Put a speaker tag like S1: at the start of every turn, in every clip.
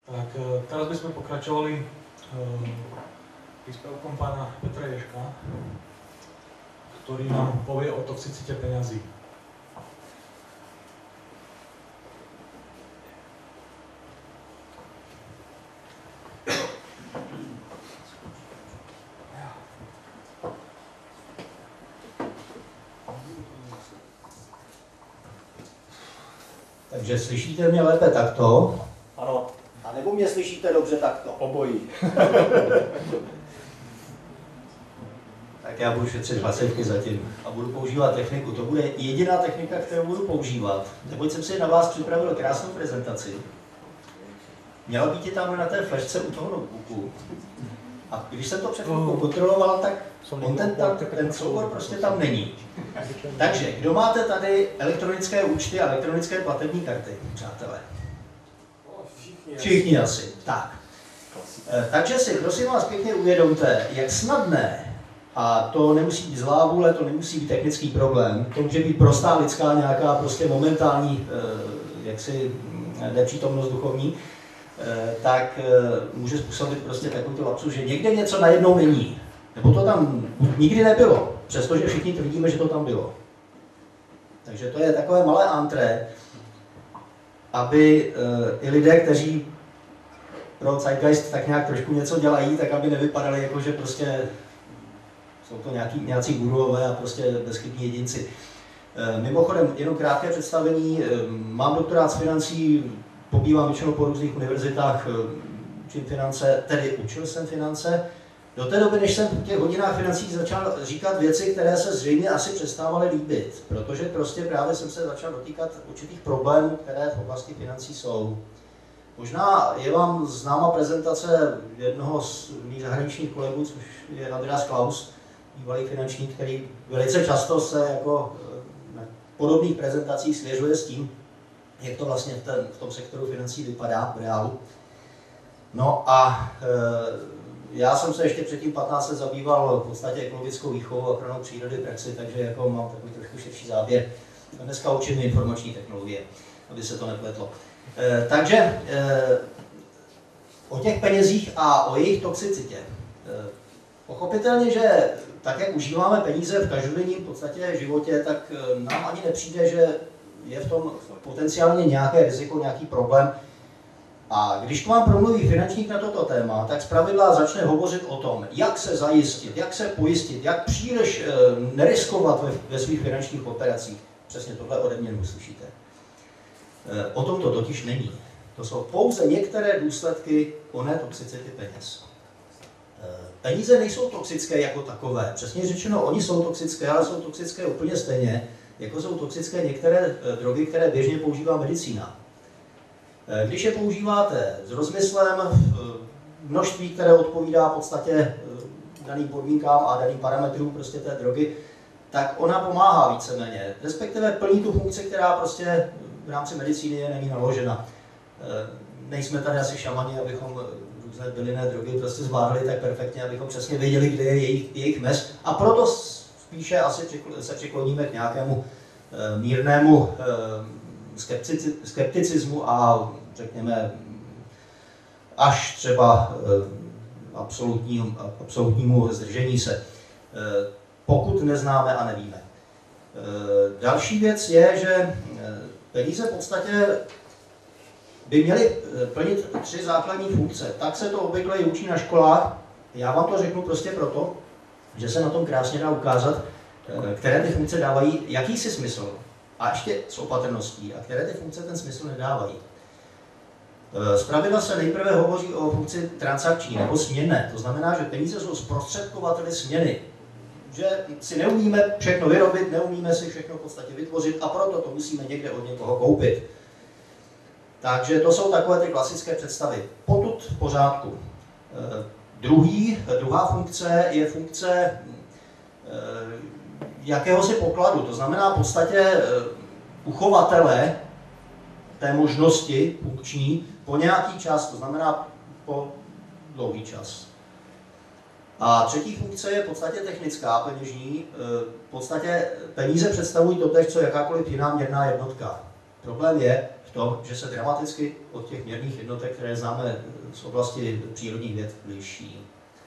S1: Tak teraz by sme pokračovali príspevkom pána Petra Ješka, ktorý nám povie o toxicite peňazí.
S2: Takže slyšíte mě lépe takto?
S3: Ano.
S2: A nebo mě slyšíte dobře takto?
S3: Obojí.
S2: Tak já budu šetřit 20 zatím a budu používat techniku. To bude jediná technika, kterou budu používat. Neboť jsem si na vás připravil krásnou prezentaci. Měla být i tam na té flashce u toho notebooku. A když jsem to před chvilkou kontroloval, tak ten soubor prostě tam není. Takže, kdo máte tady elektronické účty a elektronické platební karty, přátelé? Všichni asi. Tak. Takže si prosím vás pěkně uvědomte, jak snadné, a to nemusí být zlá vůle, to nemusí být technický problém, to může být prostá lidská nějaká prostě momentální jaksi nepřítomnost duchovní, tak může způsobit prostě takový lapsus, že někde něco najednou není. Nebo to tam nikdy nebylo, přestože všichni tvrdíme, že to tam bylo. Takže to je takové malé antré, aby i lidé, kteří pro Zeitgeist tak nějak trošku něco dělají, tak aby nevypadali jako, že prostě jsou to nějací guruové a prostě bezchybní jedinci. Mimochodem, jenom krátké představení, mám doktorát z financí, pobývám většinou po různých univerzitách, učím finance, tedy učil jsem finance. Do té doby, než jsem v těch hodinách financí začal říkat věci, které se zřejmě asi přestávaly líbit, protože prostě právě jsem se začal dotýkat určitých problémů, které v oblasti financí jsou. Možná je vám známa prezentace jednoho z mých zahraničních kolegů, což je Andreas Klaus, bývalý finančník, který velice často se jako na podobných prezentacích svěřuje s tím, jak to vlastně v tom sektoru financí vypadá v reálu. No a já jsem se ještě předtím 15 let zabýval v podstatě ekologickou výchovou a ochranou přírody praxi, takže jako mám takový trošku širší záběr. A dneska učím informační technologie, aby se to nepletlo. Takže o těch penězích a o jejich toxicitě. Pochopitelně, že tak, jak užíváme peníze v každodenním v podstatě životě, tak nám ani nepřijde, že je v tom potenciálně nějaké riziko, nějaký problém. A když k vám promluví finančník na toto téma, tak zpravidla začne hovořit o tom, jak se zajistit, jak se pojistit, jak příliš neriskovat ve svých finančních operacích. Přesně tohle ode mě uslyšíte. O tom to totiž není. To jsou pouze některé důsledky oné toxicity peněz. Peníze nejsou toxické jako takové. Přesně řečeno, oni jsou toxické, ale jsou toxické úplně stejně, jako jsou toxické některé drogy, které běžně používá medicína. Když je používáte s rozmyslem, množství, které odpovídá v podstatě daným podmínkám a daným parametrům prostě té drogy, tak ona pomáhá víceméně, respektive plní tu funkci, která prostě v rámci medicíny je není naložena. Nejsme tady asi šamani, abychom různé bylinné drogy prostě zvládli tak perfektně, abychom přesně věděli, kde je jejich mez. A proto spíše asi se přikloníme k nějakému mírnému skepticismu a řekněme až třeba absolutnímu zdržení se, pokud neznáme a nevíme. Další věc je, že peníze v podstatě by měly plnit 3 základní funkce. Tak se to obvykle i učí na školách. Já vám to řeknu prostě proto, že se na tom krásně dá ukázat, které ty funkce dávají jakýsi smysl. A ještě s opatrností, a které ty funkce ten smysl nedávají. Zpravidla se nejprve hovoří o funkci transakční nebo směnné. To znamená, že peníze jsou zprostředkovateli směny. Že si neumíme všechno vyrobit, neumíme si všechno v podstatě vytvořit a proto to musíme někde od někoho koupit. Takže to jsou takové ty klasické představy. Potud v pořádku. Druhá funkce je funkce jakéhosi pokladu, to znamená v podstatě uchovatele té možnosti funkční po nějaký čas, to znamená po dlouhý čas. A třetí funkce je v podstatě technická, peněžní. V podstatě peníze představují totéž, co jakákoliv jiná měrná jednotka. Problém je v tom, že se dramaticky od těch měrných jednotek, které známe z oblasti přírodních věd, liší.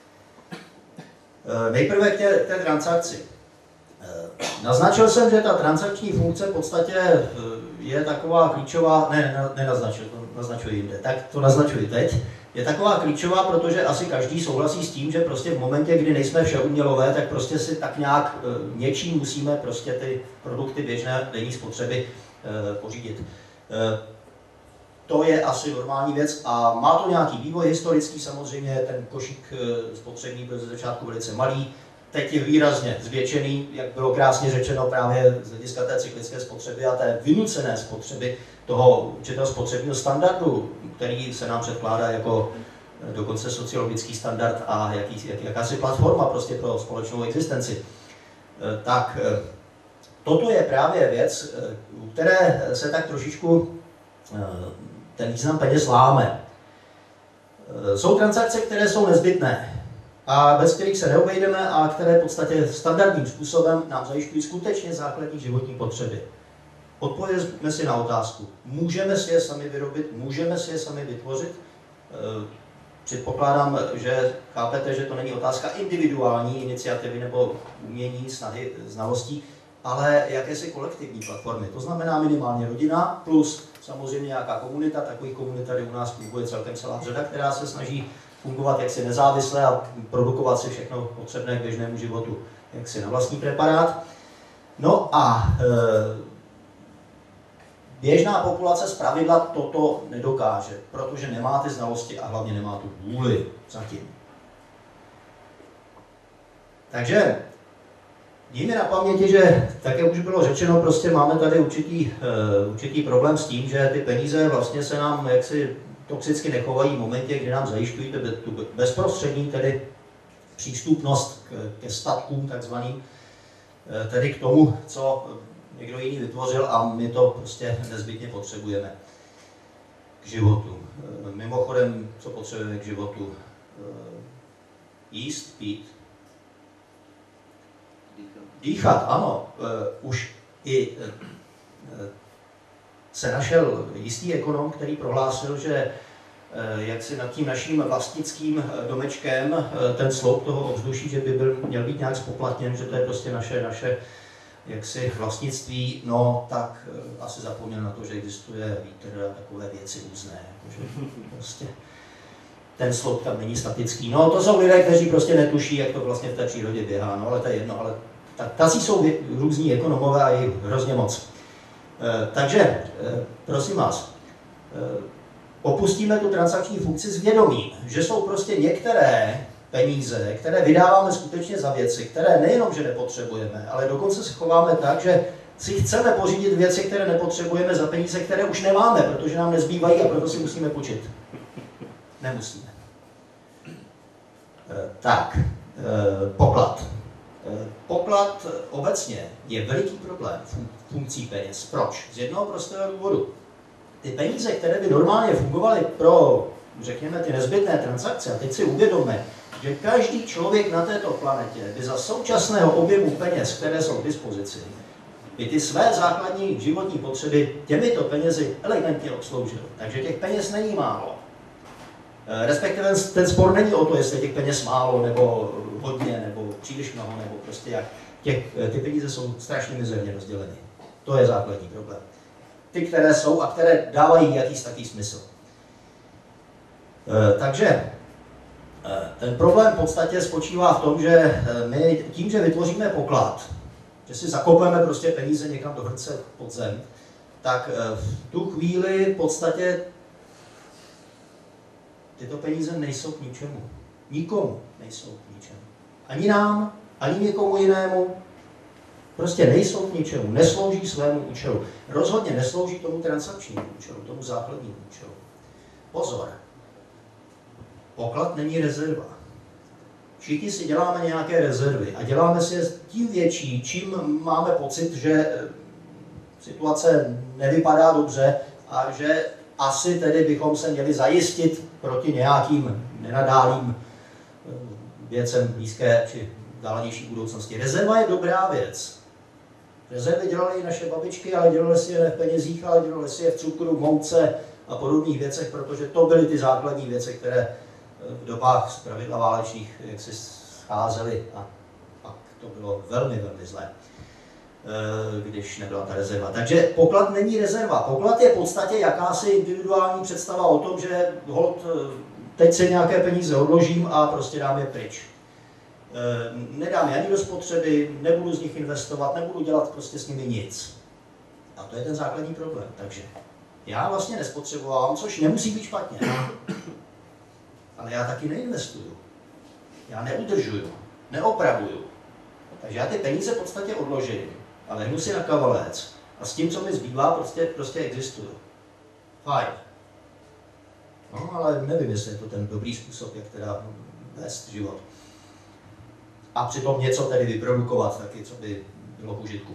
S2: Nejprve k té transakci. Naznačil jsem, že ta transakční funkce v podstatě je taková klíčová, nenaznačil, to naznačuji jinde, tak to naznačuji teď. Je taková klíčová, protože asi každý souhlasí s tím, že prostě v momentě, kdy nejsme všeumělové, tak prostě si tak nějak něčím musíme prostě ty produkty běžné denní spotřeby pořídit. To je asi normální věc a má to nějaký vývoj historický, samozřejmě ten košík spotřební byl ze začátku velice malý, teď je výrazně zvětšený, jak bylo krásně řečeno právě z hlediska té cyklické spotřeby a té vynucené spotřeby toho určitého spotřebního standardu, který se nám předkládá jako dokonce sociologický standard a jakási platforma prostě pro společnou existenci. Tak toto je právě věc, u které se tak trošičku ten význam peněz láme. Jsou transakce, které jsou nezbytné a bez kterých se neobejdeme a které v podstatě standardním způsobem nám zajišťují skutečně základní životní potřeby. Odpovězme si na otázku, můžeme si je sami vyrobit, můžeme si je sami vytvořit? Předpokládám, že chápete, že to není otázka individuální iniciativy nebo umění, snahy, znalostí, ale jakési kolektivní platformy. To znamená minimálně rodina plus samozřejmě nějaká komunita, takových komunit tady u nás funguje celkem celá řada, která se snaží fungovat jaksi nezávisle a produkovat si všechno potřebné k běžnému životu jaksi na vlastní preparát. No a běžná populace zpravidla toto nedokáže, protože nemá ty znalosti a hlavně nemá tu vůli zatím. Takže mějme na paměti, že, tak jak už bylo řečeno, prostě máme tady určitý problém s tím, že ty peníze vlastně se nám jaksi toxicky nechovají v momentě, kdy nám zajišťují tu bezprostřední tedy přístupnost ke statkům takzvaným, tedy k tomu, co někdo jiný vytvořil a my to prostě nezbytně potřebujeme k životu. Mimochodem, co potřebujeme k životu? Jíst, pít. Dýchat, ano. Už i se našel jistý ekonom, který prohlásil, že jak si nad tím naším vlastnickým domečkem ten sloup toho ovzduší, že by měl být nějak spoplatněn, že to je prostě naše jaksi vlastnictví, no tak asi zapomněl na to, že existuje vítr a takové věci různé, jakože prostě ten sloup tam není statický. No to jsou lidé, kteří prostě netuší, jak to vlastně v té přírodě běhá, no ale to je jedno, ale tací jsou různí ekonomové a je hrozně moc. Takže, prosím vás, opustíme tu transakční funkci s vědomím, že jsou prostě některé peníze, které vydáváme skutečně za věci, které nejenom, že nepotřebujeme, ale dokonce se chováme tak, že si chceme pořídit věci, které nepotřebujeme za peníze, které už nemáme, protože nám nezbývají a proto si musíme půjčit. Nemusíme. Tak, poklad. Poklad obecně je veliký problém funkcí peněz. Proč? Z jednoho prostého důvodu. Ty peníze, které by normálně fungovaly pro, řekněme, ty nezbytné transakce, a teď si uvědomme, že každý člověk na této planetě by za současného objemu peněz, které jsou k dispozici, by ty své základní životní potřeby těmito penězi elegantně obsloužil. Takže těch peněz není málo. Respektive ten spor není o to, jestli těch peněz málo, nebo hodně, nebo příliš mnoho, nebo prostě jak. Ty peníze jsou strašně mizerně rozděleny. To je základní problém. Ty, které jsou a které dávají jakýsi taký smysl. Takže ten problém v podstatě spočívá v tom, že my tím, že vytvoříme poklad, že si zakopeme prostě peníze někam do hrnce pod zem, tak v tu chvíli v podstatě tyto peníze nejsou k ničemu. Nikomu nejsou k ničemu. Ani nám, ani někomu jinému. Prostě nejsou k ničemu. Neslouží svému účelu. Rozhodně neslouží tomu transakčnímu účelu, tomu základnímu účelu. Pozor. Poklad není rezerva. Všichni si děláme nějaké rezervy a děláme si je tím větší, čím máme pocit, že situace nevypadá dobře a že asi tedy bychom se měli zajistit proti nějakým nenadálým věcem blízké či dálenější budoucnosti. Rezerva je dobrá věc. Rezervy dělaly i naše babičky, ale dělaly si je ne v penězích, ale dělaly si je v cukru, v mouce a podobných věcech, protože to byly ty základní věci, které v dobách zpravidla válečných jak si scházely a pak to bylo velmi, velmi zlé, když nebyla ta rezerva. Takže poklad není rezerva. Poklad je v podstatě jakási individuální představa o tom, že hold, teď si nějaké peníze odložím a prostě dám je pryč. Nedám je ani do spotřeby, nebudu z nich investovat, nebudu dělat prostě s nimi nic. A to je ten základní problém. Takže já vlastně nespotřebovám, což nemusí být špatně. Ale já taky neinvestuju. Já neudržuju, neopravuju. Takže já ty peníze v podstatě odložím a lehnu si na kavalec a s tím, co mi zbývá, prostě existuju. Fajn. No, ale nevím, jestli je to ten dobrý způsob, jak teda vést život. A přitom něco tedy vyprodukovat, taky, co by bylo k užitku.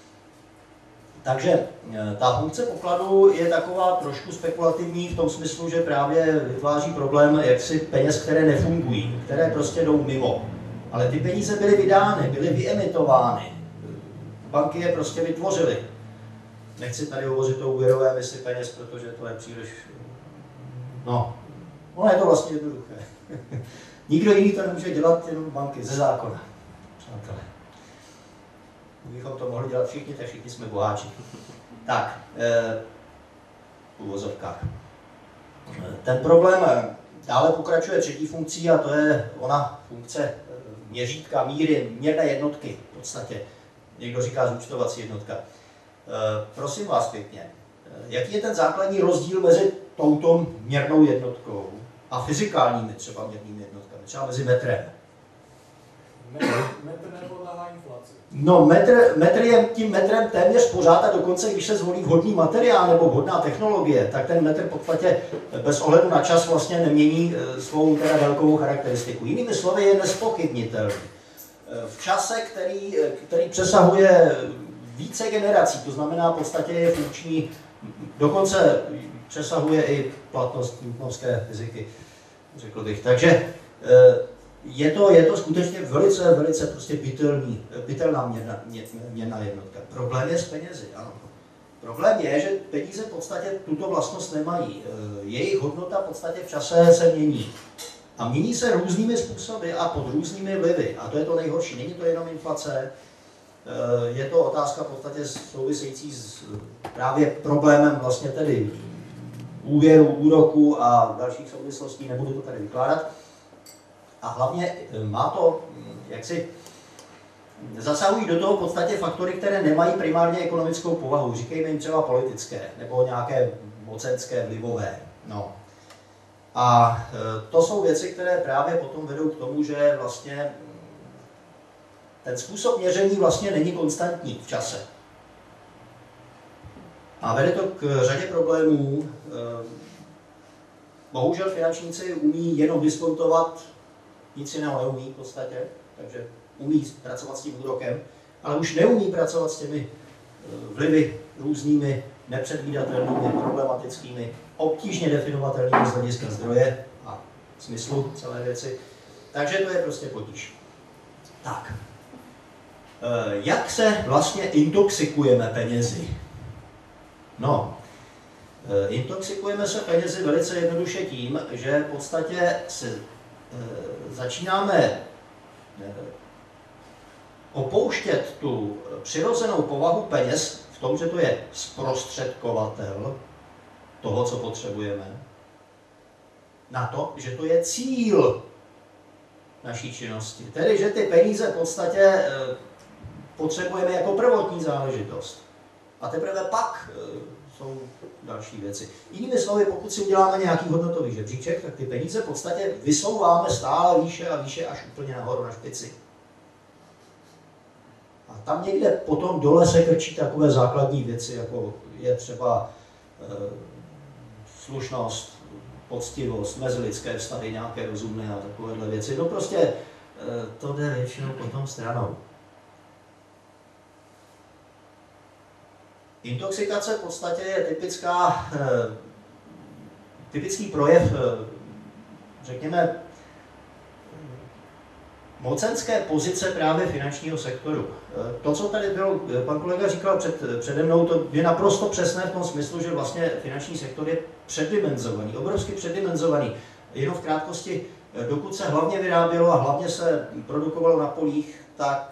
S2: Takže ta funkce pokladu je taková trošku spekulativní v tom smyslu, že právě vytváří problém jaksi peněz, které nefungují, které prostě jdou mimo. Ale ty peníze byly vydány, byly vyemitovány. Banky je prostě vytvořily. Nechci tady hovořit o úvěrové emisi peněz, protože to je příliš... No, ono je to vlastně jednoduché. Nikdo jiný to nemůže dělat, jenom banky, ze zákona. Přátelé. Kdybychom to mohli dělat všichni, tak všichni jsme boháči. Tak, v uvozovkách. Ten problém dále pokračuje třetí funkcí a to je ona funkce měřítka, míry, měrné jednotky v podstatě. Někdo říká zúčtovací jednotka. Prosím vás pěkně, jaký je ten základní rozdíl mezi touto měrnou jednotkou a fyzikálními třeba měrnými jednotkami, třeba mezi metrem?
S3: Metr nepodléhá inflaci.
S2: No, metr je tím metrem téměř pořád a dokonce, když se zvolí vhodný materiál nebo vhodná technologie, tak ten metr v podstatě bez ohledu na čas vlastně nemění svou teda délkovou charakteristiku. Jinými slovy je nespochybnitelný. V čase, který přesahuje více generací, to znamená v podstatě je funkční, dokonce přesahuje i platnost newtonovské fyziky, řekl bych. Takže je to skutečně velice prostě bytelná měrná jednotka. Problém je s penězi, ano. Problém je, že peníze v podstatě tuto vlastnost nemají. Jejich hodnota v podstatě v čase se mění. A mění se různými způsoby a pod různými vlivy. A to je to nejhorší. Není to jenom inflace, je to otázka v podstatě související s právě problémem vlastně tedy úvěru, úroku a dalších souvislostí, nebudu to tady vykládat. A hlavně má to, jaksi, zasahují do toho v podstatě faktory, které nemají primárně ekonomickou povahu. Říkejme jim třeba politické, nebo nějaké mocenské, vlivové. No. A to jsou věci, které právě potom vedou k tomu, že vlastně ten způsob měření vlastně není konstantní v čase. A vede to k řadě problémů. Bohužel finančníci umí jenom diskontovat, nic jiného neumí v podstatě, takže umí pracovat s tím úrokem, ale už neumí pracovat s těmi vlivy různými, nepředvídatelnými, problematickými, obtížně definovatelnými z hlediska zdroje a smyslu celé věci. Takže to je prostě potíž. Tak. Jak se vlastně intoxikujeme penězi? No, intoxikujeme se penězi velice jednoduše tím, že v podstatě se začínáme opouštět tu přirozenou povahu peněz v tom, že to je zprostředkovatel toho, co potřebujeme, na to, že to je cíl naší činnosti. Tedy, že ty peníze v podstatě potřebujeme jako prvotní záležitost. A teprve pak jsou další věci. Jinými slovy, pokud si uděláme nějaký hodnotový žebříček, tak ty peníze v podstatě vysouváme stále výše a výše až úplně nahoru na špici. A tam někde potom dole se krčí takové základní věci, jako je třeba slušnost, poctivost, mezilidské vztahy, nějaké rozumné a takovéhle věci. No prostě to jde většinou potom stranou. Intoxikace v podstatě je typický projev, řekněme, mocenské pozice právě finančního sektoru. To, co tady bylo, pan kolega říkal přede mnou, to je naprosto přesné v tom smyslu, že vlastně finanční sektor je předimenzovaný, obrovsky předimenzovaný. Jenom v krátkosti, dokud se hlavně vyrábělo a hlavně se produkovalo na polích, tak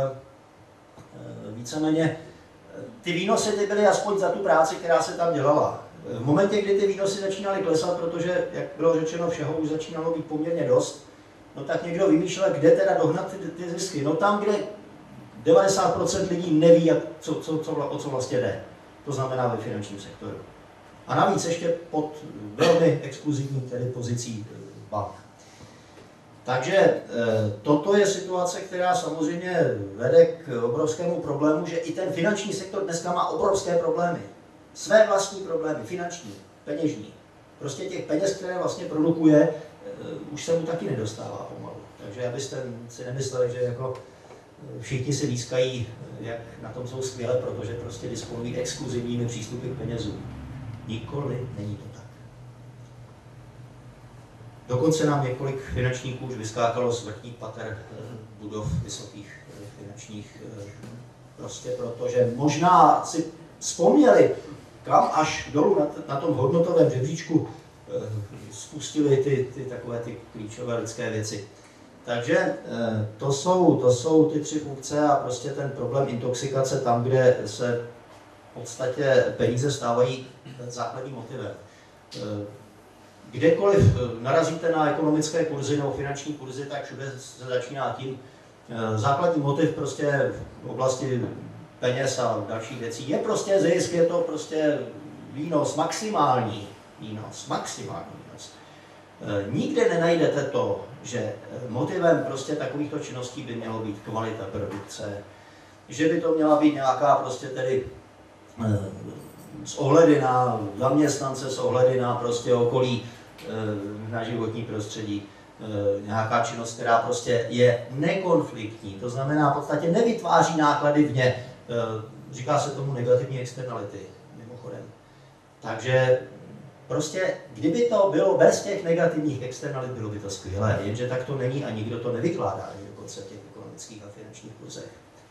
S2: víceméně ty výnosy ty byly aspoň za tu práci, která se tam dělala. V momentě, kdy ty výnosy začínaly klesat, protože, jak bylo řečeno, všeho už začínalo být poměrně dost, no tak někdo vymýšlel, kde teda dohnat ty zisky. No tam, kde 90% lidí neví, o co vlastně jde. To znamená ve finančním sektoru. A navíc ještě pod velmi exkluzivní tedy pozicí bank. Takže toto je situace, která samozřejmě vede k obrovskému problému, že i ten finanční sektor dneska má obrovské problémy. Své vlastní problémy, finanční, peněžní. Prostě těch peněz, které vlastně produkuje, už se mu taky nedostává pomalu. Takže abyste si nemysleli, že jako všichni si lískají, jak na tom jsou skvěle, protože prostě disponují exkluzivními přístupy k penězům. Nikoli není to tak. Dokonce nám několik finančníků už vyskákalo z vrchních pater budov vysokých finančních, prostě protože možná si vzpomněli, kam až dolů na tom hodnotovém žebříčku spustili ty takové ty klíčové lidské věci. Takže to jsou ty tři funkce a prostě ten problém intoxikace tam, kde se v podstatě peníze stávají základním motivem. Kdekoliv narazíte na ekonomické kurzy nebo finanční kurzy, tak všude se začíná tím. Základní motiv prostě v oblasti peněz a dalších věcí je prostě zisk, je to prostě výnos, maximální výnos. Nikde nenajdete to, že motivem prostě takovýchto činností by mělo být kvalita produkce, že by to měla být nějaká prostě tedy s ohledy na zaměstnance, s ohledy na prostě okolí, na životní prostředí, nějaká činnost, která prostě je nekonfliktní, to znamená v podstatě nevytváří náklady vně, říká se tomu negativní externality, mimochodem. Takže prostě, kdyby to bylo bez těch negativních externalit, bylo by to skvělé, jenže tak to není a nikdo to nevykládá ani dokonce v těch ekonomických a finančních kurzech.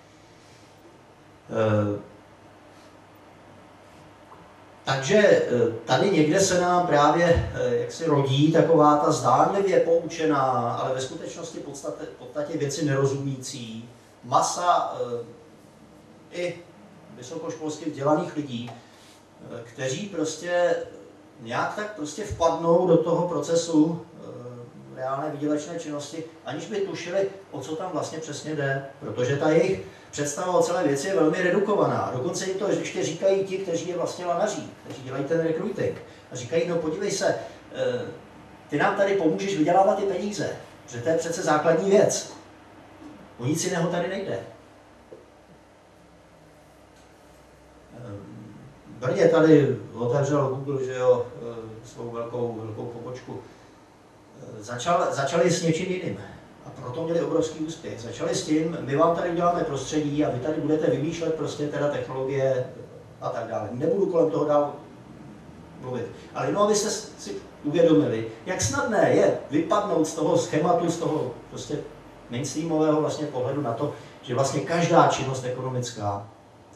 S2: Takže tady někde se nám právě jaksi rodí taková ta zdánlivě poučená, ale ve skutečnosti podstatě věci nerozumící masa i vysokoškolsky vzdělaných lidí, kteří prostě nějak tak prostě vpadnou do toho procesu reálné výdělečné činnosti, aniž by tušili, o co tam vlastně přesně jde, protože ta jejich představa o celé věci je velmi redukovaná. Dokonce jim to ještě říkají ti, kteří je vlastně lanaří, kteří dělají ten recruiting. A říkají, no podívej se, ty nám tady pomůžeš vydělávat ty peníze, protože to je přece základní věc. O nic jiného tady nejde. V Brně tady otevřel Google, že jo, svou velkou pobočku. Začali s něčím jiným. A proto měli obrovský úspěch. Začali s tím, my vám tady uděláme prostředí a vy tady budete vymýšlet prostě teda technologie a tak dále. Nebudu kolem toho dál mluvit. Ale jenom abyste si uvědomili, jak snadné je vypadnout z toho schématu, z toho prostě mainstreamového vlastně pohledu na to, že vlastně každá činnost ekonomická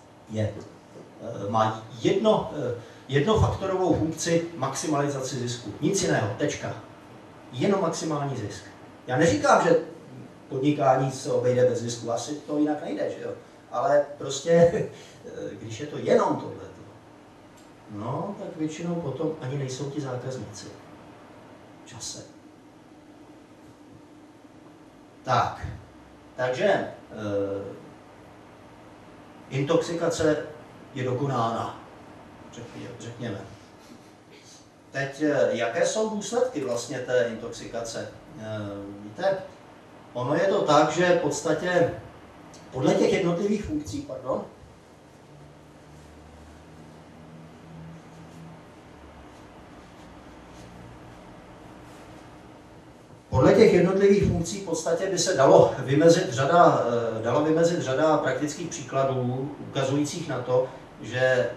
S2: má jednofaktorovou funkci maximalizaci zisku. Nic jiného, tečka. Jenom maximální zisk. Já neříkám, že podnikání se obejde bez zisku, asi to jinak nejde, že jo? Ale prostě, když je to jenom tohleto, no, tak většinou potom ani nejsou ti zákazníci. Časem. Tak, takže intoxikace je dokonána, řekněme. Teď, jaké jsou důsledky vlastně té intoxikace? Víte, ono je to tak, že v podstatě podle těch jednotlivých funkcí, podle těch jednotlivých funkcí v podstatě by se dalo vymezit řada praktických příkladů, ukazujících na to, že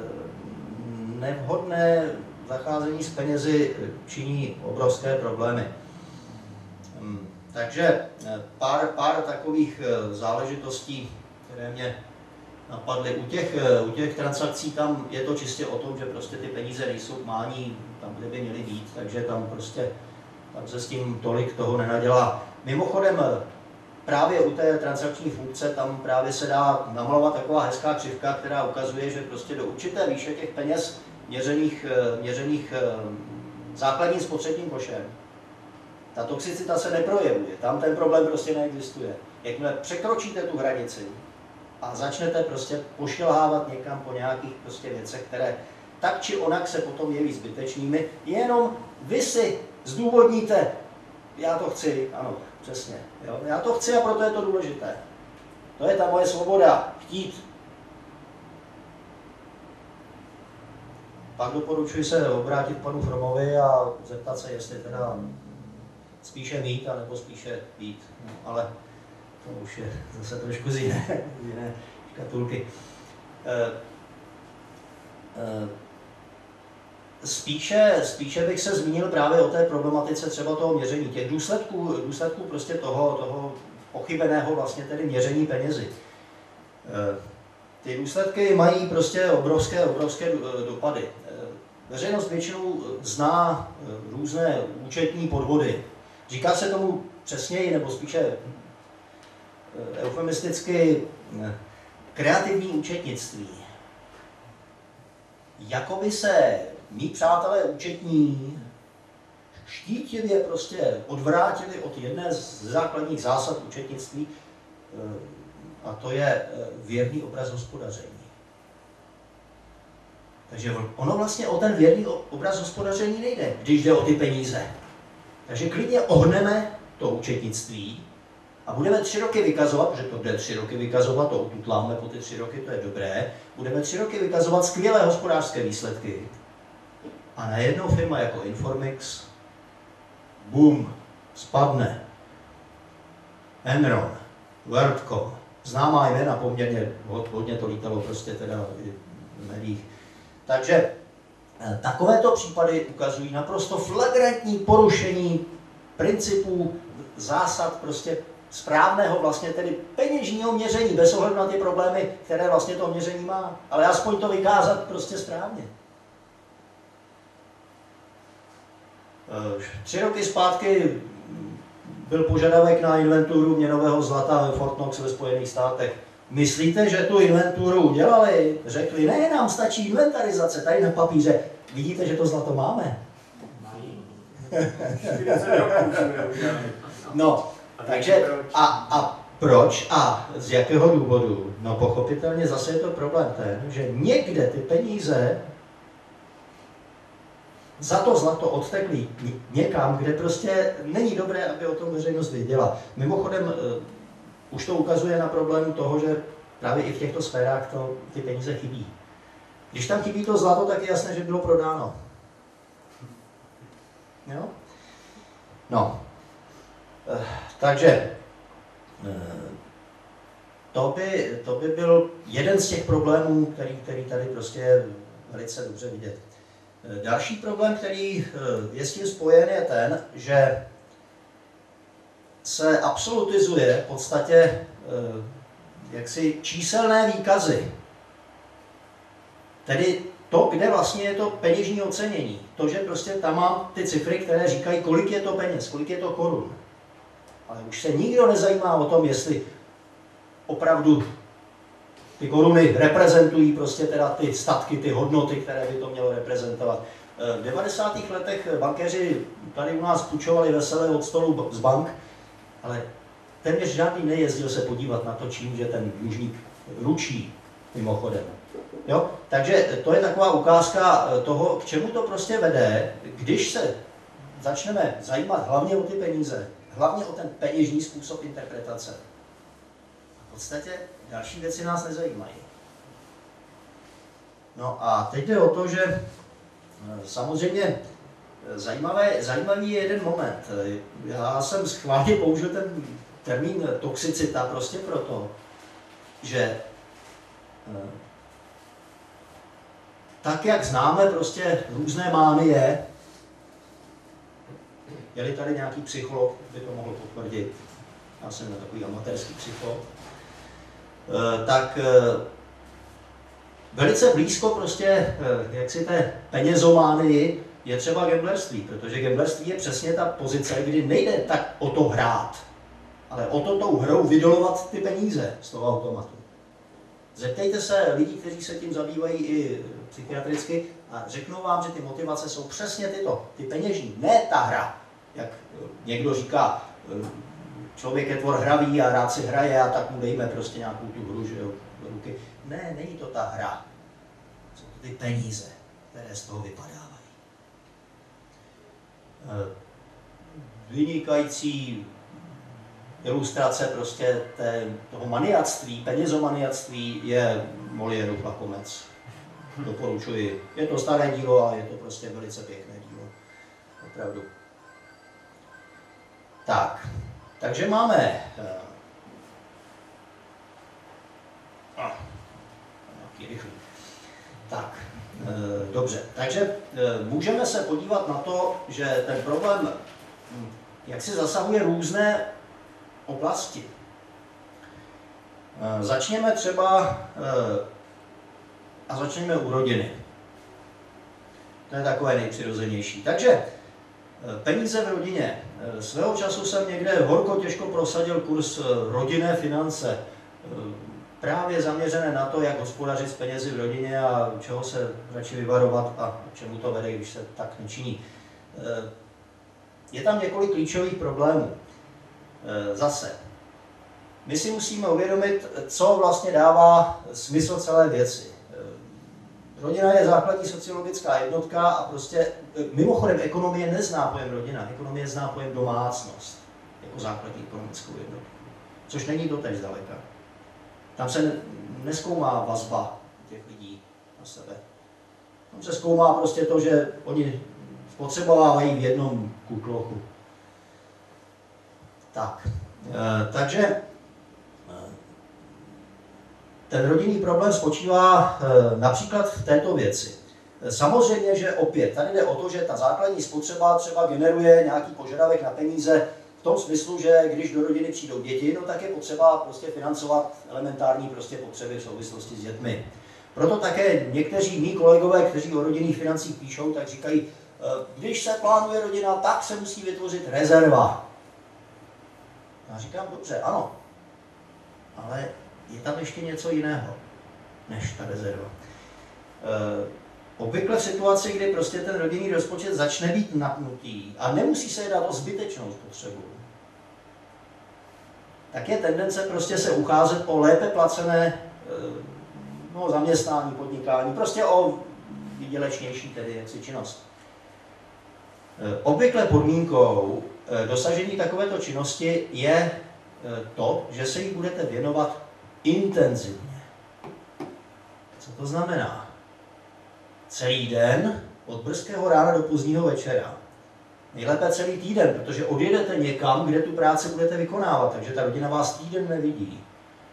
S2: nevhodné zacházení s penězi činí obrovské problémy. Takže pár takových záležitostí, které mě napadly. U těch transakcí tam je to čistě o tom, že prostě ty peníze nejsou k mání tam, kde by měly být, takže tam se s tím tolik toho nenadělá. Mimochodem, právě u té transakční funkce tam právě se dá namalovat taková hezká křivka, která ukazuje, že prostě do určité výše těch peněz měřených základním spotřebním košem, ta toxicita se neprojevuje, tam ten problém prostě neexistuje. Jakmile překročíte tu hranici a začnete prostě pošilhávat někam po nějakých prostě věcech, které tak či onak se potom jeví zbytečnými, jenom vy si zdůvodníte, já to chci, ano, přesně, jo? Já to chci a proto je to důležité. To je ta moje svoboda, chtít. Pak doporučuji se obrátit k panu Fromovi a zeptat se, jestli teda spíše mít, anebo spíše být. No, ale to už je zase trošku z jiné škatulky. Spíše bych se zmínil právě o té problematice třeba toho měření, těch důsledků prostě toho pochybeného vlastně tedy měření penězi. Ty důsledky mají prostě obrovské dopady. Veřejnost většinou zná různé účetní podvody. Říká se tomu přesněji, nebo spíše eufemisticky kreativní účetnictví. Jakoby se mí přátelé účetní štítivě prostě odvrátili od jedné z základních zásad účetnictví, a to je věrný obraz hospodaření. Takže ono vlastně o ten věrný obraz hospodaření nejde, když jde o ty peníze. Takže klidně ohneme to účetnictví a budeme 3 roky vykazovat, protože to jde 3 roky vykazovat, to ututláme po ty 3 roky, to je dobré, budeme 3 roky vykazovat skvělé hospodářské výsledky. A najednou firma jako Informix, boom, spadne. Enron, WorldCom, známá jména poměrně, hodně to lítalo prostě teda v médiích. Takže takovéto případy ukazují naprosto flagrantní porušení principů, zásad prostě správného vlastně tedy peněžního měření, bez ohledu na ty problémy, které vlastně to měření má. Ale aspoň to vykázat prostě správně. 3 roky zpátky byl požadavek na inventuru měnového zlata ve Fort Knox ve Spojených státech. Myslíte, že tu inventuru udělali? Řekli, ne, nám stačí inventarizace, tady na papíře. Vidíte, že to zlato máme? No, takže a proč a z jakého důvodu? No pochopitelně zase je to problém ten, že někde ty peníze za to zlato odtekly někam, kde prostě není dobré, aby o tom veřejnost věděla. Mimochodem, už to ukazuje na problém toho, že právě i v těchto sférách ty peníze chybí. Když tam chybí to zlato, tak je jasné, že bylo prodáno. Jo? No. Takže to by byl jeden z těch problémů, který tady prostě je velice dobře vidět. Další problém, který je s tím spojen, je ten, že se absolutizuje v podstatě jaksi číselné výkazy. Tedy to, kde vlastně je to peněžní ocenění. To, že prostě tam mám ty cifry, které říkají, kolik je to peněz, kolik je to korun. Ale už se nikdo nezajímá o tom, jestli opravdu ty koruny reprezentují prostě teda ty statky, ty hodnoty, které by to mělo reprezentovat. V 90. letech bankéři tady u nás půjčovali veselé od stolu z bank, ale téměř žádný nejezdil se podívat na to, čím že ten dlužník ručí mimochodem. Jo? Takže to je taková ukázka toho, k čemu to prostě vede, když se začneme zajímat hlavně o ty peníze, hlavně o ten peněžní způsob interpretace. V podstatě další věci nás nezajímají. No a teď jde o to, že samozřejmě zajímavý je jeden moment. Já jsem schválně použil ten termín toxicita prostě proto, že tak, jak známe prostě různé mánie, Je-li tady nějaký psycholog, by to mohl potvrdit, já jsem takový amatérský psycholog, tak velice blízko prostě, jak si té penězománii, je třeba gamblerství, protože gamblerství je přesně ta pozice, kdy nejde tak o to hrát, ale o to tou hrou vydolovat ty peníze z toho automatu. Zeptejte se lidí, kteří se tím zabývají i psychiatricky a řeknou vám, že ty motivace jsou přesně tyto, ty peněžní, ne ta hra. Jak někdo říká, člověk je tvor hravý a rád si hraje a tak mu dejme prostě nějakou tu hru, že jo, do ruky. Ne, není to ta hra. Jsou to ty peníze, které z toho vypadávají. Vynikající ilustrace prostě toho maniactví, penězomaniactví je Moliérův Lakomec. Doporučuji. Je to staré dílo a je to prostě velice pěkné dílo. Opravdu. Tak, takže máme nějaký rychlý. Tak, dobře. Takže můžeme se podívat na to, že ten problém jak si zasahuje různé oblasti. Začněme třeba a začněme u rodiny. To je takové nejpřirozenější. Takže peníze v rodině. Svého času jsem někde horko těžko prosadil kurz rodinné finance. Právě zaměřené na to, jak hospodařit s penězi v rodině a čeho se radši vyvarovat a čemu to vede, když se tak nečiní. Je tam několik klíčových problémů. Zase, my si musíme uvědomit, co vlastně dává smysl celé věci. Rodina je základní sociologická jednotka a prostě, mimochodem, ekonomie nezná pojem rodina, ekonomie zná pojem domácnost jako základní ekonomickou jednotku, což není to též zdaleka. Tam se nezkoumá vazba těch lidí na sebe. Tam se zkoumá prostě to, že oni spotřebovávají v jednom kuklochu. Tak, takže ten rodinný problém spočívá například v této věci. Samozřejmě, že opět, tady jde o to, že ta základní spotřeba třeba generuje nějaký požadavek na peníze v tom smyslu, že když do rodiny přijdou děti, no tak je potřeba prostě financovat elementární prostě potřeby v souvislosti s dětmi. Proto také někteří mý kolegové, kteří o rodinných financích píšou, tak říkají, když se plánuje rodina, tak se musí vytvořit rezerva. Já říkám, dobře, ano, ale je tam ještě něco jiného, než ta rezerva. Obvykle v situaci, kdy prostě ten rodinný rozpočet začne být napnutý a nemusí se jednat o zbytečnou spotřebu, tak je tendence prostě se ucházet o lépe placené zaměstnání, podnikání, prostě o výdělečnější tedy jaksi činnost. Obvykle podmínkou dosažení takovéto činnosti je to, že se jí budete věnovat intenzivně. Co to znamená? Celý den, od brzkého rána do pozdního večera. Nejlépe celý týden, protože odjedete někam, kde tu práci budete vykonávat, takže ta rodina vás týden nevidí.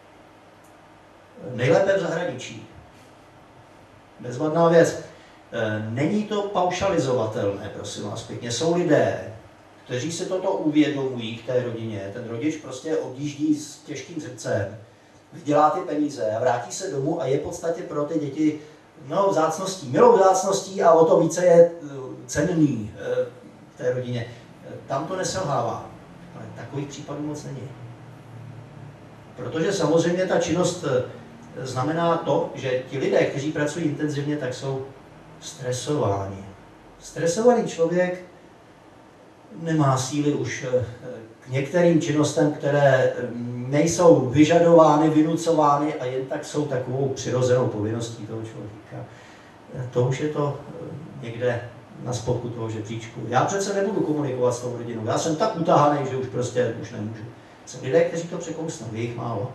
S2: Nejlépe v zahraničí. Bezvadná věc. Není to paušalizovatelné, prosím vás pěkně. Jsou lidé, kteří si toto uvědomují v té rodině. Ten rodič prostě odjíždí s těžkým srdcem, vydělá ty peníze a vrátí se domů a je v podstatě pro ty děti vzácností, milou vzácností a o to více je cenný v té rodině. Tam to neselhává, ale takových případů moc není. Protože samozřejmě ta činnost znamená to, že ti lidé, kteří pracují intenzivně, tak jsou stresováni. Stresovaný člověk nemá síly už k některým činnostem, které nejsou vyžadovány, vynucovány a jen tak jsou takovou přirozenou povinností toho člověka. To už je to někde na spodku toho žebříčku. Já přece nebudu komunikovat s tou rodinou. Já jsem tak utahaný, že už prostě už nemůžu. Jsou lidé, kteří to překousnou, je jich málo.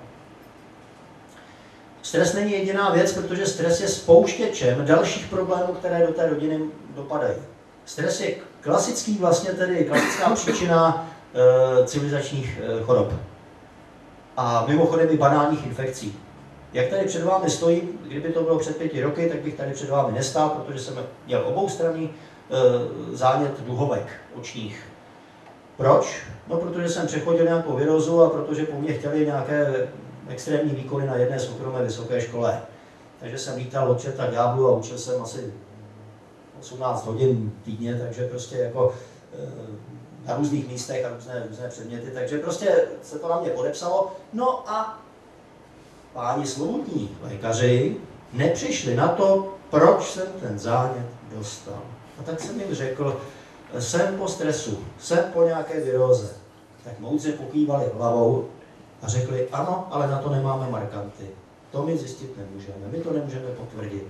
S2: Stres není jediná věc, protože stres je spouštěčem dalších problémů, které do té rodiny dopadají. Stres je klasický, vlastně tedy klasická příčina civilizačních chorob. A mimochodem i banálních infekcí. Jak tady před vámi stojím, kdyby to bylo před 5 roky, tak bych tady před vámi nestál, protože jsem měl oboustranný zánět duhovek očních. Proč? No, protože jsem přechodil nějakou virózu a protože po mně chtěli nějaké extrémní výkony na jedné soukromé vysoké škole. Takže jsem lítal od čerta ďáblu a učil jsem asi 18 hodin týdně, takže prostě jako na různých místech a různé předměty, takže prostě se to na mě podepsalo. No a páni slovutní lékaři nepřišli na to, proč jsem ten zánět dostal. A tak jsem jim řekl, jsem po stresu, jsem po nějaké viróze. Tak moudře pokývali hlavou a řekli, ano, ale na to nemáme markanty. To my zjistit nemůžeme, my to nemůžeme potvrdit.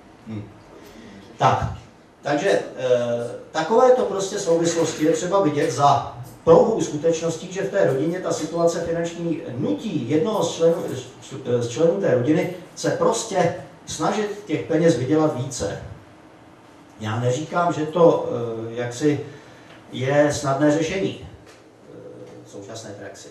S2: Takže takovéto prostě souvislosti je třeba vidět za pouhou skutečností, že v té rodině ta situace finanční nutí jednoho z členů té rodiny se prostě snažit těch peněz vydělat více. Já neříkám, že to jaksi je snadné řešení v současné praxi.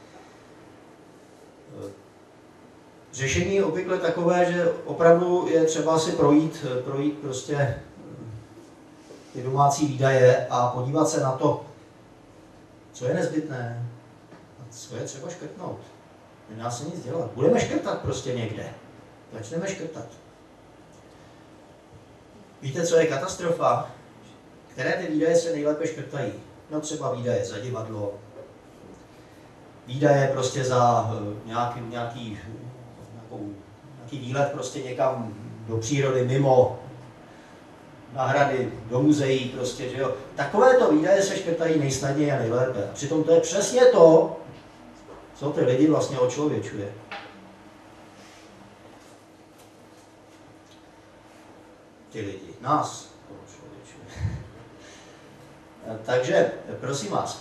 S2: Řešení je obvykle takové, že opravdu je třeba si projít prostě ty domácí výdaje a podívat se na to, co je nezbytné a co je třeba škrtnout. Nedá se nic dělat. Budeme škrtat prostě někde. Začneme škrtat. Víte, co je katastrofa? Které ty výdaje se nejlépe škrtají? No třeba výdaje za divadlo, výdaje prostě za nějaký výlet prostě někam do přírody, mimo, na hrady, do muzeí prostě, že jo. Takovéto výdaje se škrtají nejsnadněji a nejlépe. A přitom to je přesně to, co ty lidi vlastně očlověčuje. Ty lidi, nás očlověčuje. Takže, prosím vás,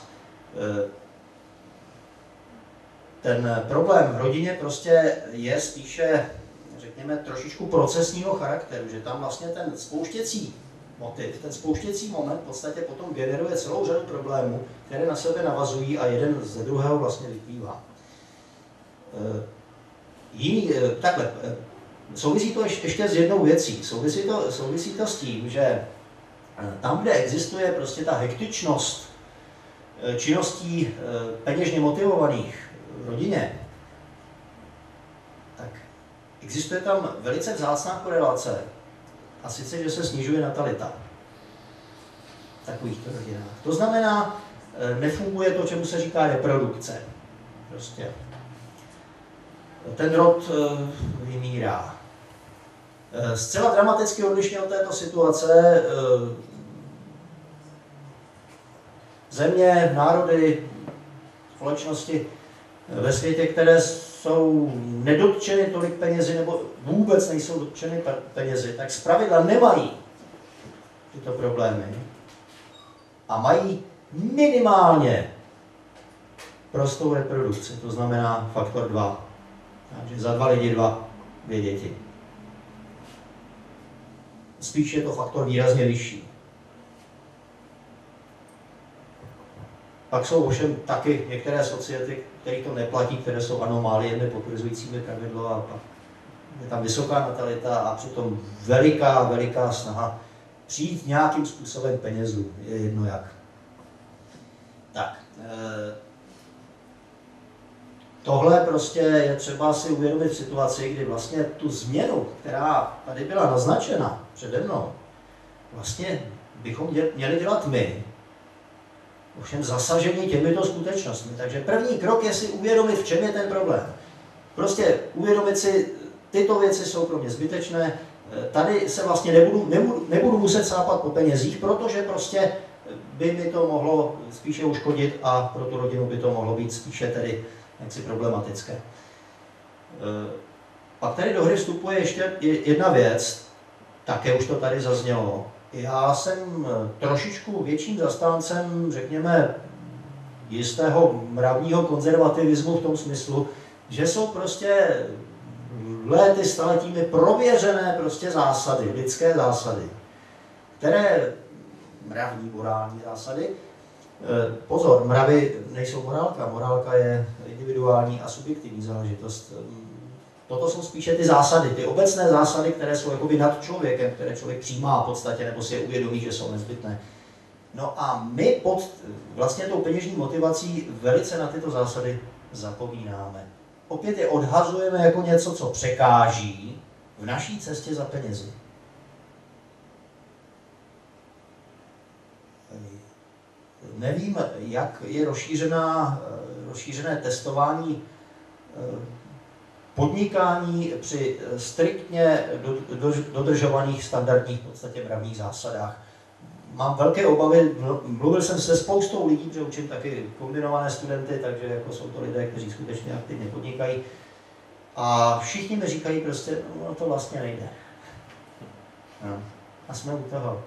S2: ten problém v rodině prostě je spíše, řekněme, trošičku procesního charakteru, že tam vlastně ten spouštěcí motiv, ten spouštěcí moment v podstatě potom generuje celou řadu problémů, které na sebe navazují a jeden ze druhého vlastně vyplývá. Souvisí to ještě s jednou věcí. Souvisí to s tím, že tam, kde existuje prostě ta hektičnost činností peněžně motivovaných v rodině, tak existuje tam velice vzácná korelace, a sice, že se snižuje natalita v takovýchto rodinách. To znamená, nefunguje to, čemu se říká reprodukce. Prostě ten rod vymírá. Zcela dramaticky odlišně od této situace země, národy, společnosti ve světě, které jsou nedotčeny tolik penězi nebo vůbec nejsou dotčeny penězi, tak zpravidla nemají tyto problémy a mají minimálně prostou reprodukci, to znamená faktor 2. Takže za 2 lidi 2 děti. Spíš je to faktor výrazně vyšší. Pak jsou ovšem taky některé society, které to neplatí, které jsou anomálie nepotvrzujícími pravidlo a pak je tam vysoká natalita a přitom veliká snaha přijít nějakým způsobem penězů, je jedno jak. Tak, tohle prostě je třeba si uvědomit v situaci, kdy vlastně tu změnu, která tady byla naznačena přede mnou, vlastně bychom měli dělat my, ovšem zasažení těmito skutečnostmi. Takže první krok je si uvědomit, v čem je ten problém. Prostě uvědomit si, tyto věci jsou pro mě zbytečné, tady se vlastně nebudu muset sápat po penězích, protože prostě by mi to mohlo spíše uškodit a pro tu rodinu by to mohlo být spíše tedy jaksi problematické. Pak tady do hry vstupuje ještě jedna věc, také už to tady zaznělo. Já jsem trošičku větším zastáncem, řekněme, jistého mravního konzervativismu v tom smyslu, že jsou prostě léty, staletími prověřené prostě zásady, lidské zásady, které, mravní, morální zásady, pozor, mravy nejsou morálka, morálka je individuální a subjektivní záležitost. Toto jsou spíše ty zásady, ty obecné zásady, které jsou jakoby nad člověkem, které člověk přijímá v podstatě, nebo si je uvědomí, že jsou nezbytné. No a my pod vlastně tou peněžní motivací velice na tyto zásady zapomínáme. Opět je odhazujeme jako něco, co překáží v naší cestě za penězi. Nevím, jak je rozšířené testování podnikání při striktně dodržovaných standardních, v podstatě mravních zásadách. Mám velké obavy, mluvil jsem se spoustou lidí, protože učím taky kombinované studenty, takže jako jsou to lidé, kteří skutečně aktivně podnikají. A všichni mi říkají prostě, no to vlastně nejde. No. A jsme u toho.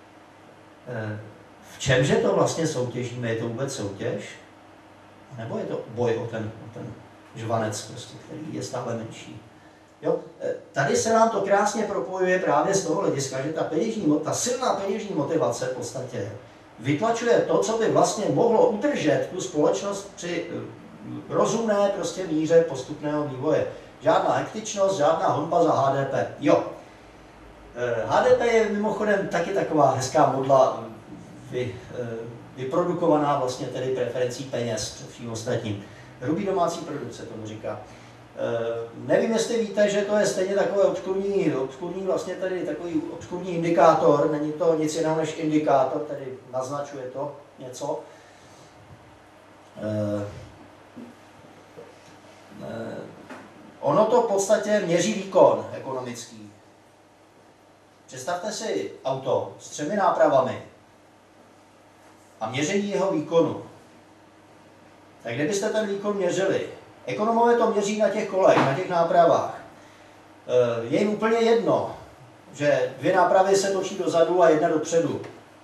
S2: V čemže to vlastně soutěžíme? Je to vůbec soutěž? Nebo je to boj o ten žvanec, prostě, který je stále menší? Jo? Tady se nám to krásně propojuje právě z toho hlediska, že ta silná peněžní motivace v podstatě vytlačuje to, co by vlastně mohlo udržet tu společnost při rozumné prostě míře postupného vývoje. Žádná hektičnost, žádná honba za HDP. Jo. HDP je mimochodem taky taková hezká modla vyprodukovaná vlastně tedy preferencí peněz před vším ostatním. Hrubý domácí produkt se tomu říká. Nevím, jestli víte, že to je stejně takové obskurní vlastně tady takový obskurní indikátor, není to nic jiného než indikátor, tedy naznačuje to něco. Ono to v podstatě měří výkon ekonomický. Představte si auto s 3 nápravami a měření jeho výkonu. Tak kdybyste ten výkon měřili, ekonomové to měří na těch kolech, na těch nápravách. Je jim úplně jedno, že 2 nápravy se točí dozadu a 1 dopředu.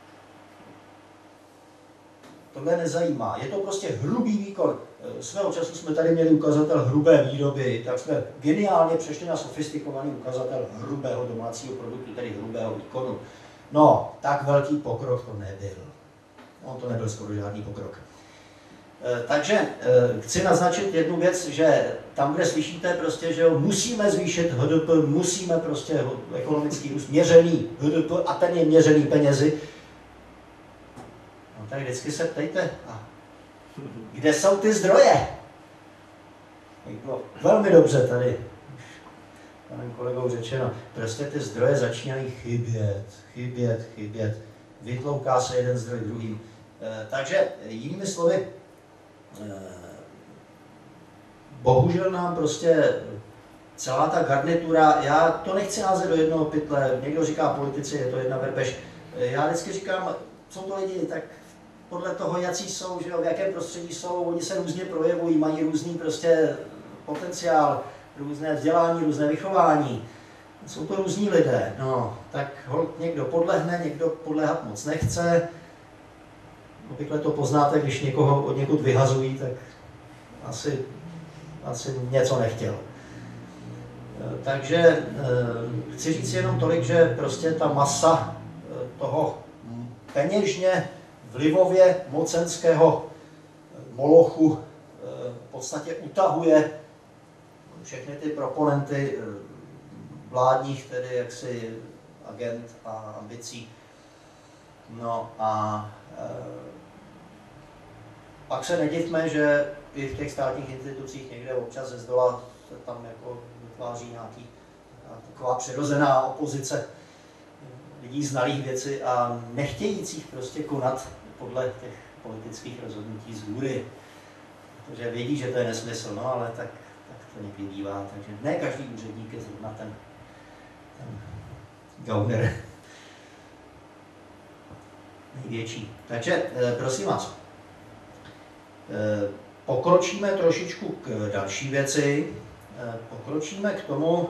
S2: Tohle nezajímá. Je to prostě hrubý výkon. Svého času jsme tady měli ukazatel hrubé výroby, tak jsme geniálně přešli na sofistikovaný ukazatel hrubého domácího produktu, tedy hrubého výkonu. No, tak velký pokrok to nebyl. No, to nebyl skoro žádný pokrok. Takže chci naznačit jednu věc, že tam, kde slyšíte prostě, že musíme zvýšit HDP, musíme prostě ekonomický růst měřený HDP a ten je měřený penězi, no tak vždycky se ptejte, kde jsou ty zdroje? Velmi dobře tady, panem kolegou řečeno, prostě ty zdroje začínají chybět, vytlouká se jeden zdroj druhým. Takže jinými slovy, bohužel nám prostě celá ta garnitura, já to nechci házet do jednoho pytle, někdo říká politici, je to jedna verbež, já vždycky říkám, jsou to lidi, tak podle toho, jací jsou, že v jakém prostředí jsou, oni se různě projevují, mají různý prostě potenciál, různé vzdělání, různé vychování. Jsou to různí lidé, no, tak někdo podlehne, někdo podléhat moc nechce. Obvykle to poznáte, když někoho od někud vyhazují, tak asi něco nechtěl. Takže chci říct jenom tolik, že prostě ta masa toho peněžně, vlivově mocenského molochu v podstatě utahuje všechny ty proponenty vládních, tedy jaksi agent a ambicí. No a pak se nedivme, že i v těch státních institucích někde občas ze zdola se tam jako vytváří nějaký taková přirozená opozice lidí znalých věci a nechtějících prostě konat podle těch politických rozhodnutí z hůry. Protože vědí, že to je nesmysl, no ale tak to někdy bývá. Takže ne každý úředník je zrovna ten gauner největší. Takže prosím vás, pokročíme trošičku k další věci. Pokročíme k tomu,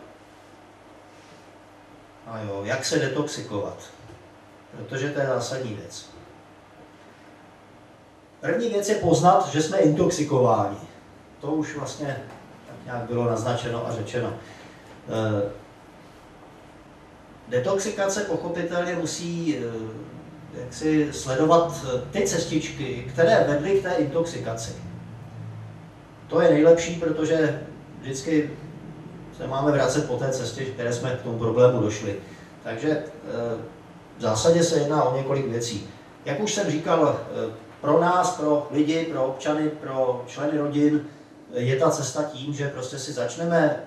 S2: jak se detoxikovat, protože to je zásadní věc. První věc je poznat, že jsme intoxikováni. To už vlastně tak nějak bylo naznačeno a řečeno. Detoxikace pochopitelně musí jaksi sledovat ty cestičky, které vedly k té intoxikaci. To je nejlepší, protože vždycky se máme vracet po té cestě, které jsme k tomu problému došli. Takže v zásadě se jedná o několik věcí. Jak už jsem říkal, pro nás, pro lidi, pro občany, pro členy rodin je ta cesta tím, že prostě si začneme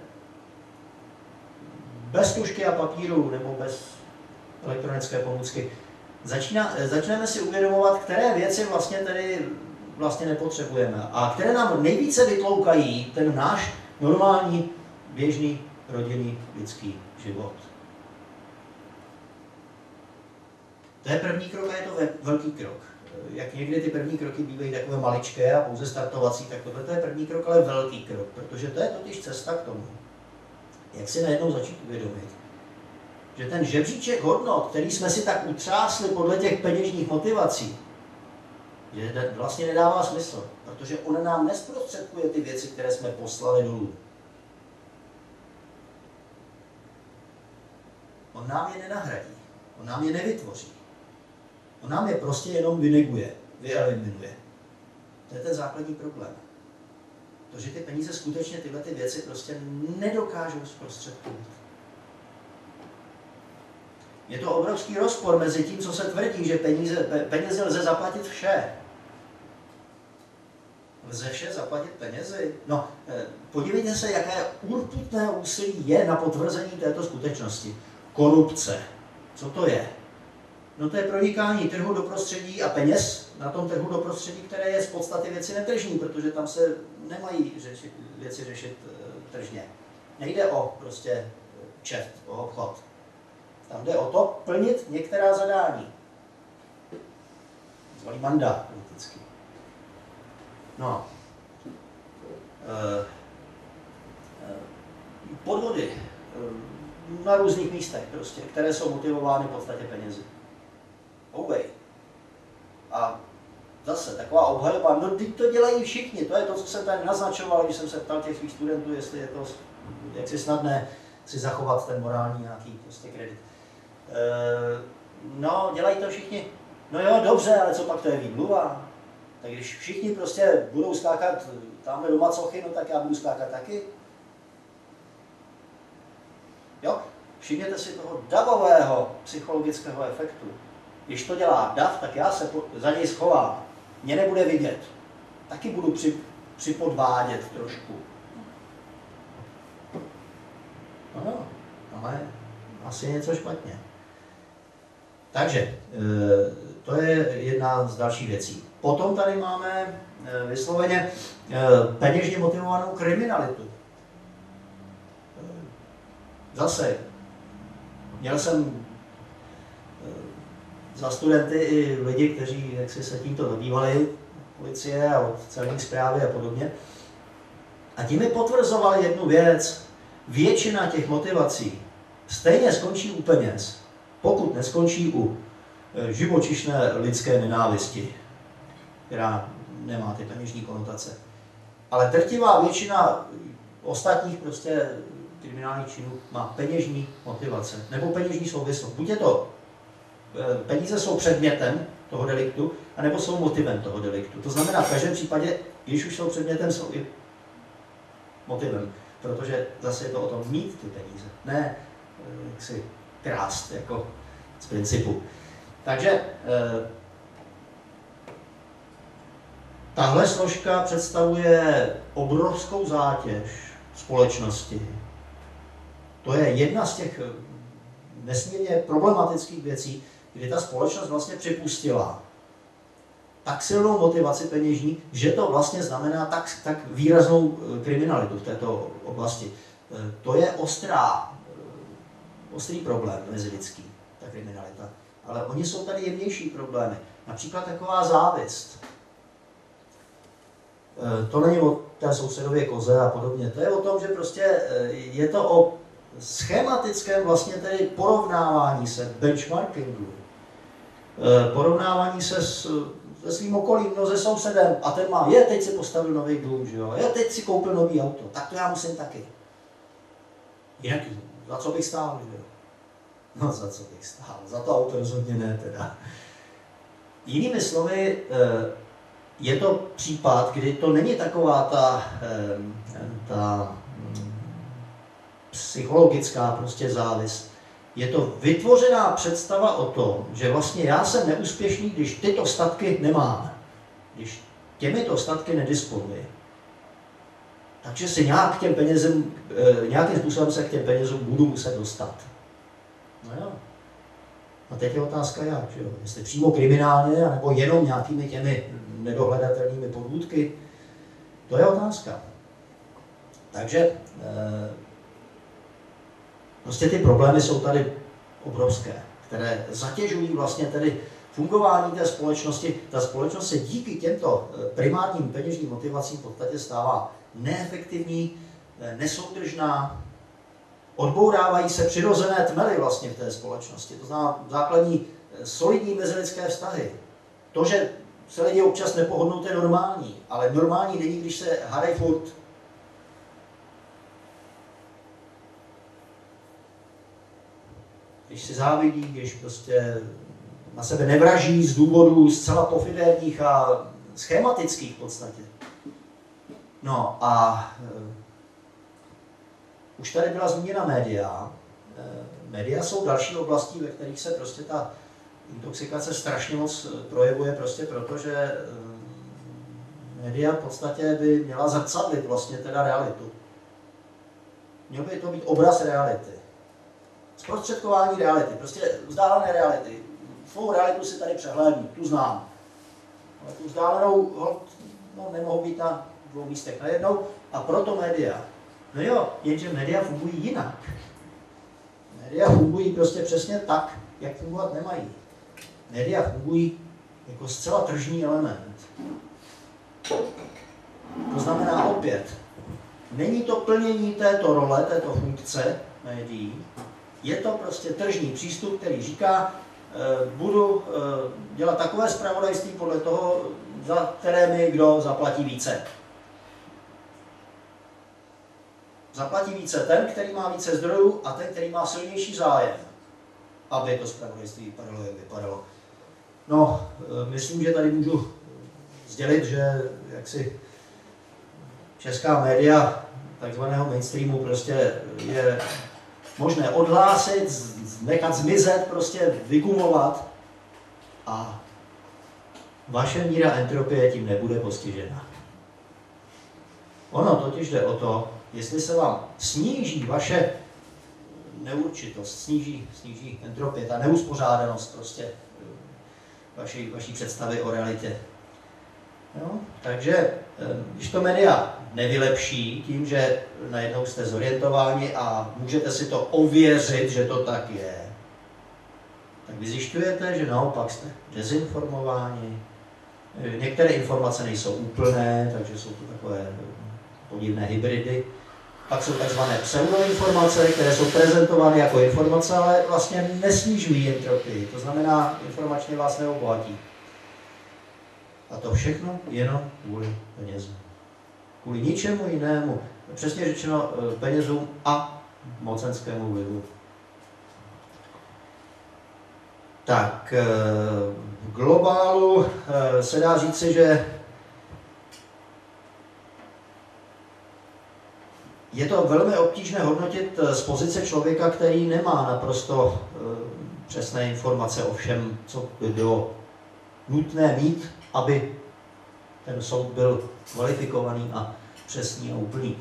S2: bez tužky a papíru nebo bez elektronické pomůcky. Začneme si uvědomovat, které věci vlastně nepotřebujeme a které nám nejvíce vytloukají ten náš normální, běžný, rodinný, lidský život. To je první krok a je to velký krok. Jak někdy ty první kroky bývají takové maličké a pouze startovací, tak tohle je první krok, ale velký krok, protože to je totiž cesta k tomu, jak si najednou začít uvědomit, že ten žebříček hodnot, který jsme si tak utřásli podle těch peněžních motivací, že vlastně nedává smysl, protože on nám nezprostředkuje ty věci, které jsme poslali dolů. On nám je nenahradí, on nám je nevytvoří. On nám je prostě jenom vyneguje, vyeliminuje. To je ten základní problém. To, že ty peníze skutečně tyhle ty věci prostě nedokážou zprostředkovat. Je to obrovský rozpor mezi tím, co se tvrdí, že peníze lze zaplatit vše. Lze vše zaplatit penězi? No, podívejte se, jaké urputné úsilí je na potvrzení této skutečnosti. Korupce. Co to je? No to je pronikání trhu do prostředí a peněz na tom trhu do prostředí, které je z podstaty věci netržní, protože tam se nemají věci řešit tržně. Nejde o prostě kšeft, o obchod. Tam jde o to plnit některá zadání. Zvolí mandát politický. No. Podvody na různých místech prostě, které jsou motivovány v podstatě penězi. Oubej. A zase taková obhajoba, no teď to dělají všichni, to je to, co jsem tady naznačoval, když jsem se ptal těch svých studentů, jestli je to jaksi snadné si zachovat ten morální nějaký prostě kredit. No, dělají to všichni. No jo, dobře, ale co pak to je výmluva? Tak když všichni prostě budou skákat tamhle do macochy, no tak já budu skákat taky. Jo? Všimněte si toho davového psychologického efektu. Když to dělá dav, tak já se za něj schovám. Mě nebude vidět. Taky budu připodvádět trošku. No, ale asi je něco špatně. Takže, to je jedna z dalších věcí. Potom tady máme vysloveně peněžně motivovanou kriminalitu. Zase, měl jsem za studenty i lidi, kteří jaksi se tímto zabývali, policie a od celní správy a podobně. A ti mi potvrzovali jednu věc. Většina těch motivací stejně skončí u peněz, pokud neskončí u živočišné lidské nenávisti, která nemá ty peněžní konotace. Ale drtivá většina ostatních prostě kriminálních činů má peněžní motivace nebo peněžní souvislost. Buď je to peníze jsou předmětem toho deliktu, anebo jsou motivem toho deliktu. To znamená, v každém případě, když už jsou předmětem, jsou i motivem. Protože zase je to o tom mít ty peníze, ne jak si krást jako z principu. Takže tahle složka představuje obrovskou zátěž společnosti. To je jedna z těch nesmírně problematických věcí, kdy ta společnost vlastně připustila tak silnou motivaci peněžní, že to vlastně znamená tak výraznou kriminalitu v této oblasti. To je ostrý problém mezilidský, ta kriminalita. Ale oni jsou tady jemnější problémy. Například taková závist. To není o té sousedově koze a podobně. To je o tom, že prostě je to o schematickém vlastně tedy porovnávání se, benchmarkingu. Porovnávání se se svým okolím, no se sousedem, a ten má, teď si postavil nový dům, že jo, teď si koupil nový auto, tak to já musím taky. Jinak, za co bych stál, že jo? No za co bych stál, za to auto rozhodně ne teda. Jinými slovy, je to případ, kdy to není taková ta psychologická prostě závist, je to vytvořená představa o tom, že vlastně já jsem neúspěšný, když tyto statky nemám, když těmito statky nedisponuji. Takže si nějak k těm penězům, nějakým způsobem se k těm penězům budu muset dostat. No jo. A teď je otázka jak, že jo? Jestli přímo kriminálně, nebo jenom nějakými těmi nedohledatelnými podvůdky, to je otázka. Takže prostě ty problémy jsou tady obrovské, které zatěžují vlastně tedy fungování té společnosti. Ta společnost se díky těmto primárním peněžním motivacím v podstatě stává neefektivní, nesoudržná, odbourávají se přirozené tmely vlastně v té společnosti. To znamená základní solidní mezilidské vztahy. To, že se lidi občas nepohodnou, to je normální, ale normální není, když se hádají furt. Když si závidí, když prostě na sebe nevraží z důvodů zcela pofidérních a schematických v podstatě. No a už tady byla zmíněna média. Média jsou další oblastí, ve kterých se prostě ta intoxikace strašně moc projevuje, prostě protože média v podstatě by měla zrcadlit vlastně teda realitu. Měl by to být obraz reality. Zprostředkování reality, prostě vzdálené reality. Svou realitu si tady přehlédnu, tu znám. Ale tu vzdálenou nemohou být na dvou místech najednou a proto média. No jo, jenže média fungují jinak. Média fungují prostě přesně tak, jak fungovat nemají. Média fungují jako zcela tržní element. To znamená opět, není to plnění této role, této funkce médií, je to prostě tržní přístup, který říká, budu dělat takové zpravodajství podle toho, za které mi kdo zaplatí více. Zaplatí více ten, který má více zdrojů a ten, který má silnější zájem, aby to zpravodajství vypadalo, jak vypadalo. No, myslím, že tady můžu sdělit, že jaksi česká média takzvaného mainstreamu prostě je možné odhlásit, nechat zmizet, prostě vygumovat a vaše míra entropie tím nebude postižena. Ono totiž jde o to, jestli se vám sníží vaše neurčitost, sníží entropie, ta neuspořádanost prostě vaší představy o realitě. Jo? Takže když to média nevylepší tím, že najednou jste zorientováni a můžete si to ověřit, že to tak je, tak vy zjišťujete, že naopak jste dezinformováni. Některé informace nejsou úplné, takže jsou to takové podivné hybridy. Pak jsou takzvané pseudoinformace, které jsou prezentovány jako informace, ale vlastně nesnižují entropii. To znamená, informačně vás neobohatí. A to všechno jenom kvůli penězům. Kvůli ničemu jinému. Přesně řečeno penězům a mocenskému vlivu. Tak, v globálu se dá říci, že je to velmi obtížné hodnotit z pozice člověka, který nemá naprosto přesné informace o všem, co by bylo nutné mít, aby ten soud byl kvalifikovaný a přesný a úplný.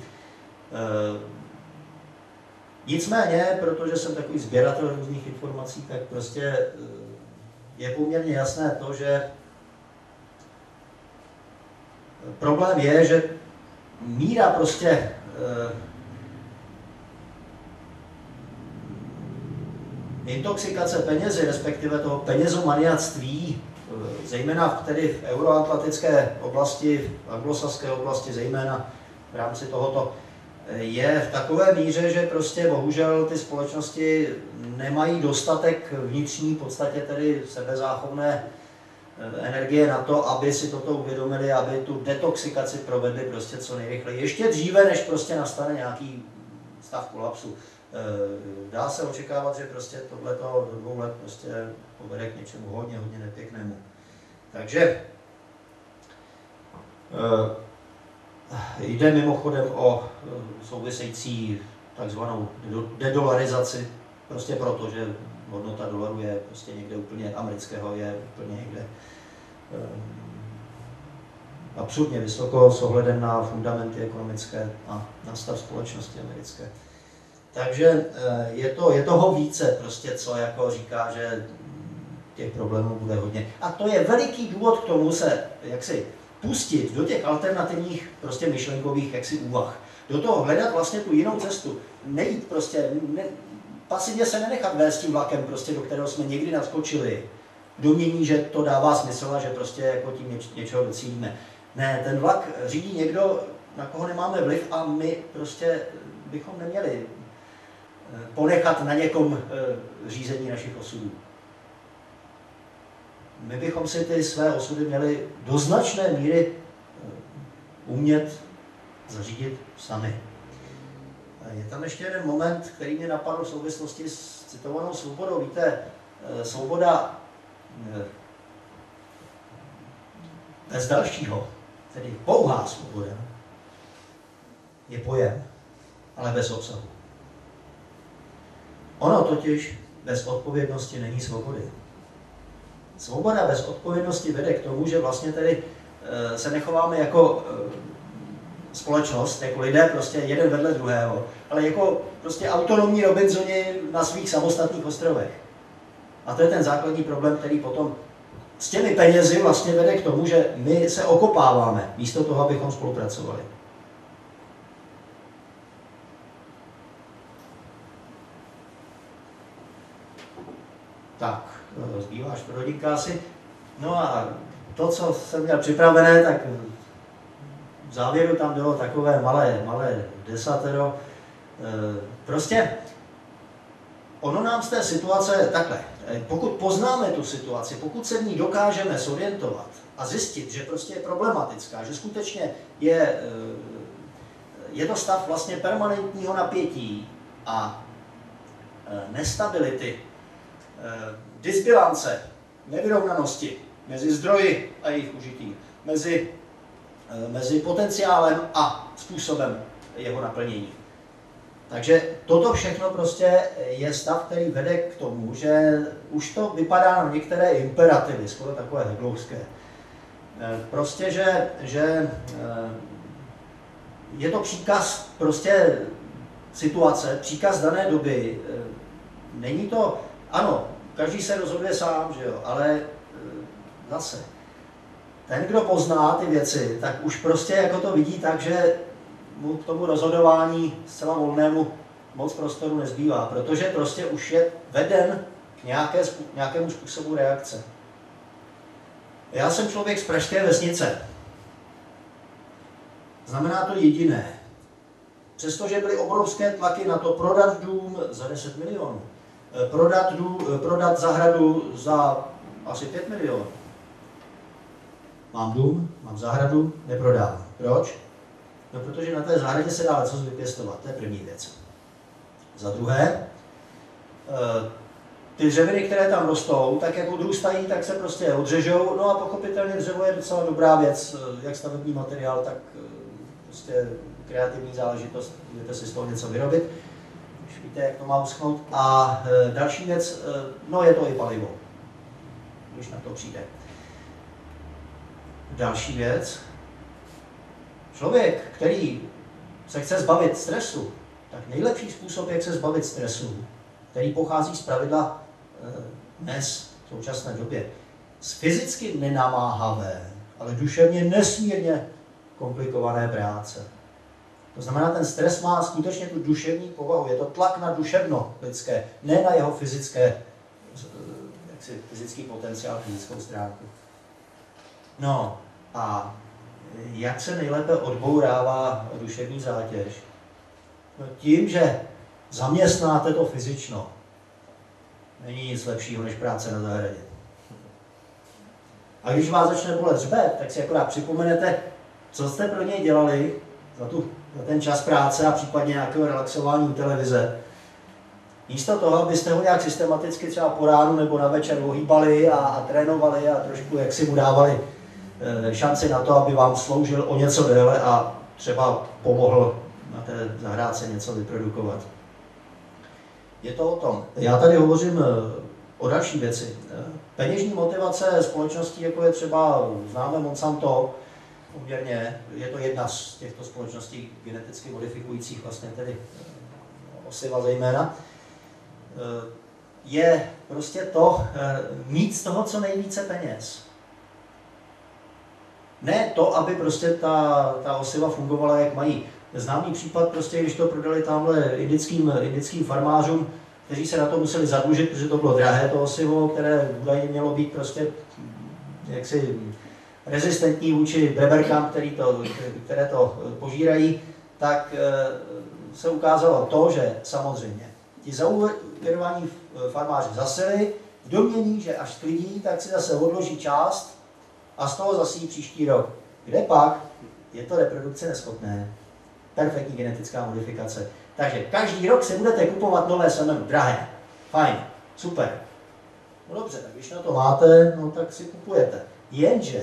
S2: Nicméně, protože jsem takový sběratel různých informací, tak prostě je poměrně jasné to, že problém je, že míra prostě intoxikace penězi, respektive toho penězomaniactví, zejména tedy v euroatlantické oblasti, v anglosaské oblasti, zejména v rámci tohoto, je v takové míře, že prostě bohužel ty společnosti nemají dostatek vnitřní, v podstatě tedy sebezáchovné energie na to, aby si toto uvědomili, aby tu detoxikaci provedli prostě co nejrychleji. Ještě dříve, než prostě nastane nějaký stav kolapsu. Dá se očekávat, že prostě tohleto do 2 let prostě povede k něčemu hodně nepěknému. Takže jde mimochodem o související takzvanou dedolarizaci Prostě proto, že hodnota dolaru je prostě někde úplně amerického, je úplně někde absurdně vysoko s ohledem na fundamenty ekonomické a na stav společnosti americké. Takže je toho více, prostě, co jako říká, že těch problémů bude hodně. A to je veliký důvod k tomu se jaksi pustit do těch alternativních prostě myšlenkových jaksi úvah. Do toho hledat vlastně tu jinou cestu. Nejít prostě, pasivně se nenechat vést tím vlakem, prostě, do kterého jsme někdy naskočili. Domění, že to dává smysl a že prostě jako tím něčeho docílíme. Ne, ten vlak řídí někdo, na koho nemáme vliv a my prostě bychom neměli ponechat na někom řízení našich osudů. My bychom si ty své osudy měli do značné míry umět zařídit sami. Je tam ještě jeden moment, který mě napadl v souvislosti s citovanou svobodou. Víte, svoboda bez dalšího, tedy pouhá svoboda, je pojem, ale bez obsahu. Ono totiž bez odpovědnosti není svobody. Svoboda bez odpovědnosti vede k tomu, že vlastně tedy se nechováme jako společnost, jako lidé prostě jeden vedle druhého, ale jako prostě autonomní Robinsoni na svých samostatných ostrovech. A to je ten základní problém, který potom s těmi penězi vlastně vede k tomu, že my se okopáváme, místo toho, abychom spolupracovali. Tak, zbývá čtvrthodinka asi. No a to, co jsem měl připravené, tak v závěru tam bylo takové malé desatero. Prostě ono nám z té situace takhle. Pokud poznáme tu situaci, pokud se v ní dokážeme zorientovat a zjistit, že prostě je problematická, že skutečně je to stav vlastně permanentního napětí a nestability, disbilance, nevyrovnanosti mezi zdroji a jejich užití, mezi potenciálem a způsobem jeho naplnění. Takže toto všechno prostě je stav, který vede k tomu, že už to vypadá na některé imperativy, skoro takové heglovské. Prostě, že je to příkaz prostě situace, příkaz dané doby. Není to, ano, každý se rozhoduje sám, že jo, ale zase, ten, kdo pozná ty věci, tak už prostě jako to vidí tak, že mu k tomu rozhodování zcela volnému moc prostoru nezbývá, protože prostě už je veden k nějakému způsobu reakce. Já jsem člověk z pražské vesnice. Znamená to jediné. Přestože byly obrovské tlaky na to prodat dům za 10 milionů, prodat zahradu za asi 5 milionů. Mám dům, mám zahradu, neprodávám. Proč? No, protože na té zahradě se dá leccos vypěstovat, to je první věc. Za druhé, ty dřeviny, které tam rostou, tak jak odrůstají, tak se prostě odřežou, no a pochopitelně dřevo je docela dobrá věc, jak stavební materiál, tak prostě kreativní záležitost, můžete si z toho něco vyrobit, už víte, jak to má uschnout. A další věc, no je to i palivo, když na to přijde. Další věc, člověk, který se chce zbavit stresu, tak nejlepší způsob, jak se zbavit stresu, který pochází z pravidla dnes, v současné době, z fyzicky nenamáhavé, ale duševně nesmírně komplikované práce. To znamená, ten stres má skutečně tu duševní povahu, je to tlak na duševno lidské, ne na jeho fyzický potenciál, fyzickou stránku. No a jak se nejlépe odbourává duševní zátěž? No tím, že zaměstnáte to fyzično. Není nic lepšího než práce na zahradě. A když vás začne bolet hřbet, tak si akorát připomenete, co jste pro něj dělali za ten čas práce a případně nějakého relaxování u televize. Místo toho, abyste ho nějak systematicky třeba po ránu nebo na večer ohýbali a trénovali a trošku jak si mu dávali šanci na to, aby vám sloužil o něco déle a třeba pomohl na té zahrádce něco vyprodukovat. Je to o tom. Já tady hovořím o další věci. Peněžní motivace společností, jako je třeba známe Monsanto, poměrně, je to jedna z těchto společností geneticky modifikujících vlastně tedy osiva zejména, je prostě to mít z toho co nejvíce peněz. Ne to, aby prostě ta osiva fungovala, jak mají. Známý případ, prostě, když to prodali tamhle indickým farmářům, kteří se na to museli zadlužit, protože to bylo drahé to osivo, které údajně mělo být prostě jaksi rezistentní vůči breberkám, které to požírají, tak se ukázalo to, že samozřejmě ti zaúvěrovaní farmáři zaseli v domnění, že až sklidí, tak si zase odloží část a z toho zasíjí příští rok. Kde pak je to reprodukce neschopné. Perfektní genetická modifikace. Takže každý rok si budete kupovat nové semeno, drahé. Fajn, super. No dobře, tak když na to máte, no tak si kupujete. Jenže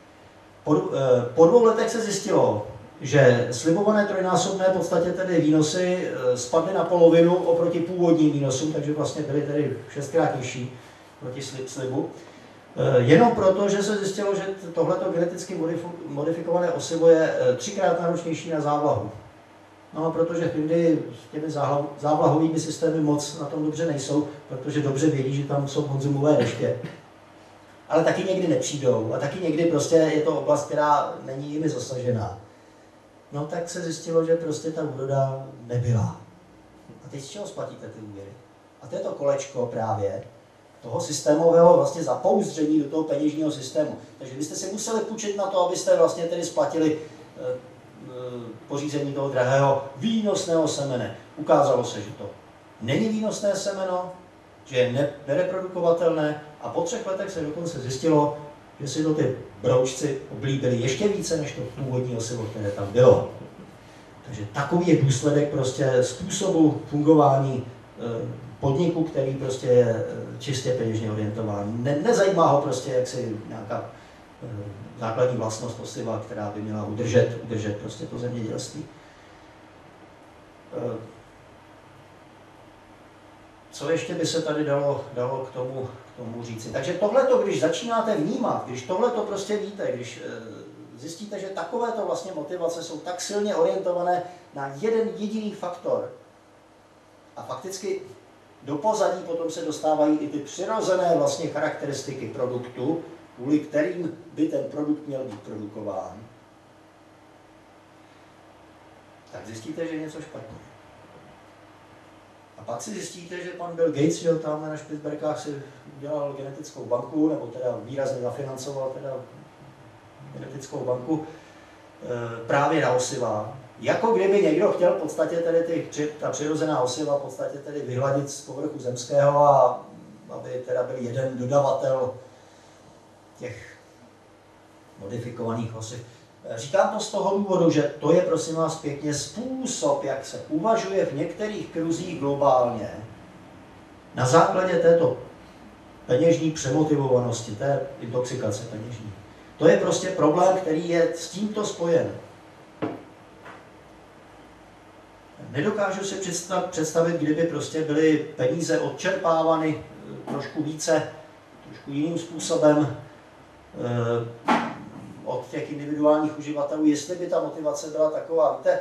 S2: po 2 letech se zjistilo, že slibované trojnásobné v podstatě tedy výnosy spadly na polovinu oproti původním výnosům, takže vlastně byly tedy 6krát nižší proti slibu. Jenom proto, že se zjistilo, že tohleto geneticky modifikované osivo je 3krát náročnější na závlahu. No a protože Hindy s těmi závlahovými systémy moc na tom dobře nejsou, protože dobře vědí, že tam jsou konzumové deště. Ale taky někdy nepřijdou a taky někdy prostě je to oblast, která není jimi zasažená. No tak se zjistilo, že prostě ta úroda nebyla. A teď z čeho splatíte ty úvěry? A to je to kolečko právě toho systémového vlastně zapouzdření do toho peněžního systému. Takže byste si museli půjčit na to, abyste vlastně tedy splatili pořízení toho drahého výnosného semene. Ukázalo se, že to není výnosné semeno, že je nereprodukovatelné a po 3 letech se dokonce zjistilo, že si to ty broučci oblíbili ještě více než to původní osivo, které tam bylo. Takže takový je důsledek prostě způsobu fungování podniku, který prostě je čistě peněžně orientován. Nezajímá ho prostě jaksi nějaká základní vlastnost osiva, která by měla udržet prostě to zemědělství. Co ještě by se tady dalo k tomu říci? Takže tohleto, když začínáte vnímat, když tohleto prostě víte, když zjistíte, že takovéto vlastně motivace jsou tak silně orientované na jeden jediný faktor a fakticky do pozadí potom se dostávají i ty přirozené vlastně charakteristiky produktu, kvůli kterým by ten produkt měl být produkován, tak zjistíte, že je něco špatně. A pak si zjistíte, že pan Bill Gates, že tam na Špicberkách si udělal genetickou banku, nebo teda výrazně zafinancoval teda genetickou banku právě na osiva. Jako kdyby někdo chtěl v podstatě tedy ta přirozená osiva v podstatě tedy vyhladit z povrchu zemského a aby teda byl jeden dodavatel těch modifikovaných osiv. Říkám to z toho důvodu, že to je, prosím vás pěkně, způsob, jak se uvažuje v některých kruzích globálně na základě této peněžní přemotivovanosti, té intoxikace peněžní. To je prostě problém, který je s tímto spojen. Nedokážu si představit, kdyby prostě byly peníze odčerpávány trošku více, trošku jiným způsobem od těch individuálních uživatelů, jestli by ta motivace byla taková. Víte,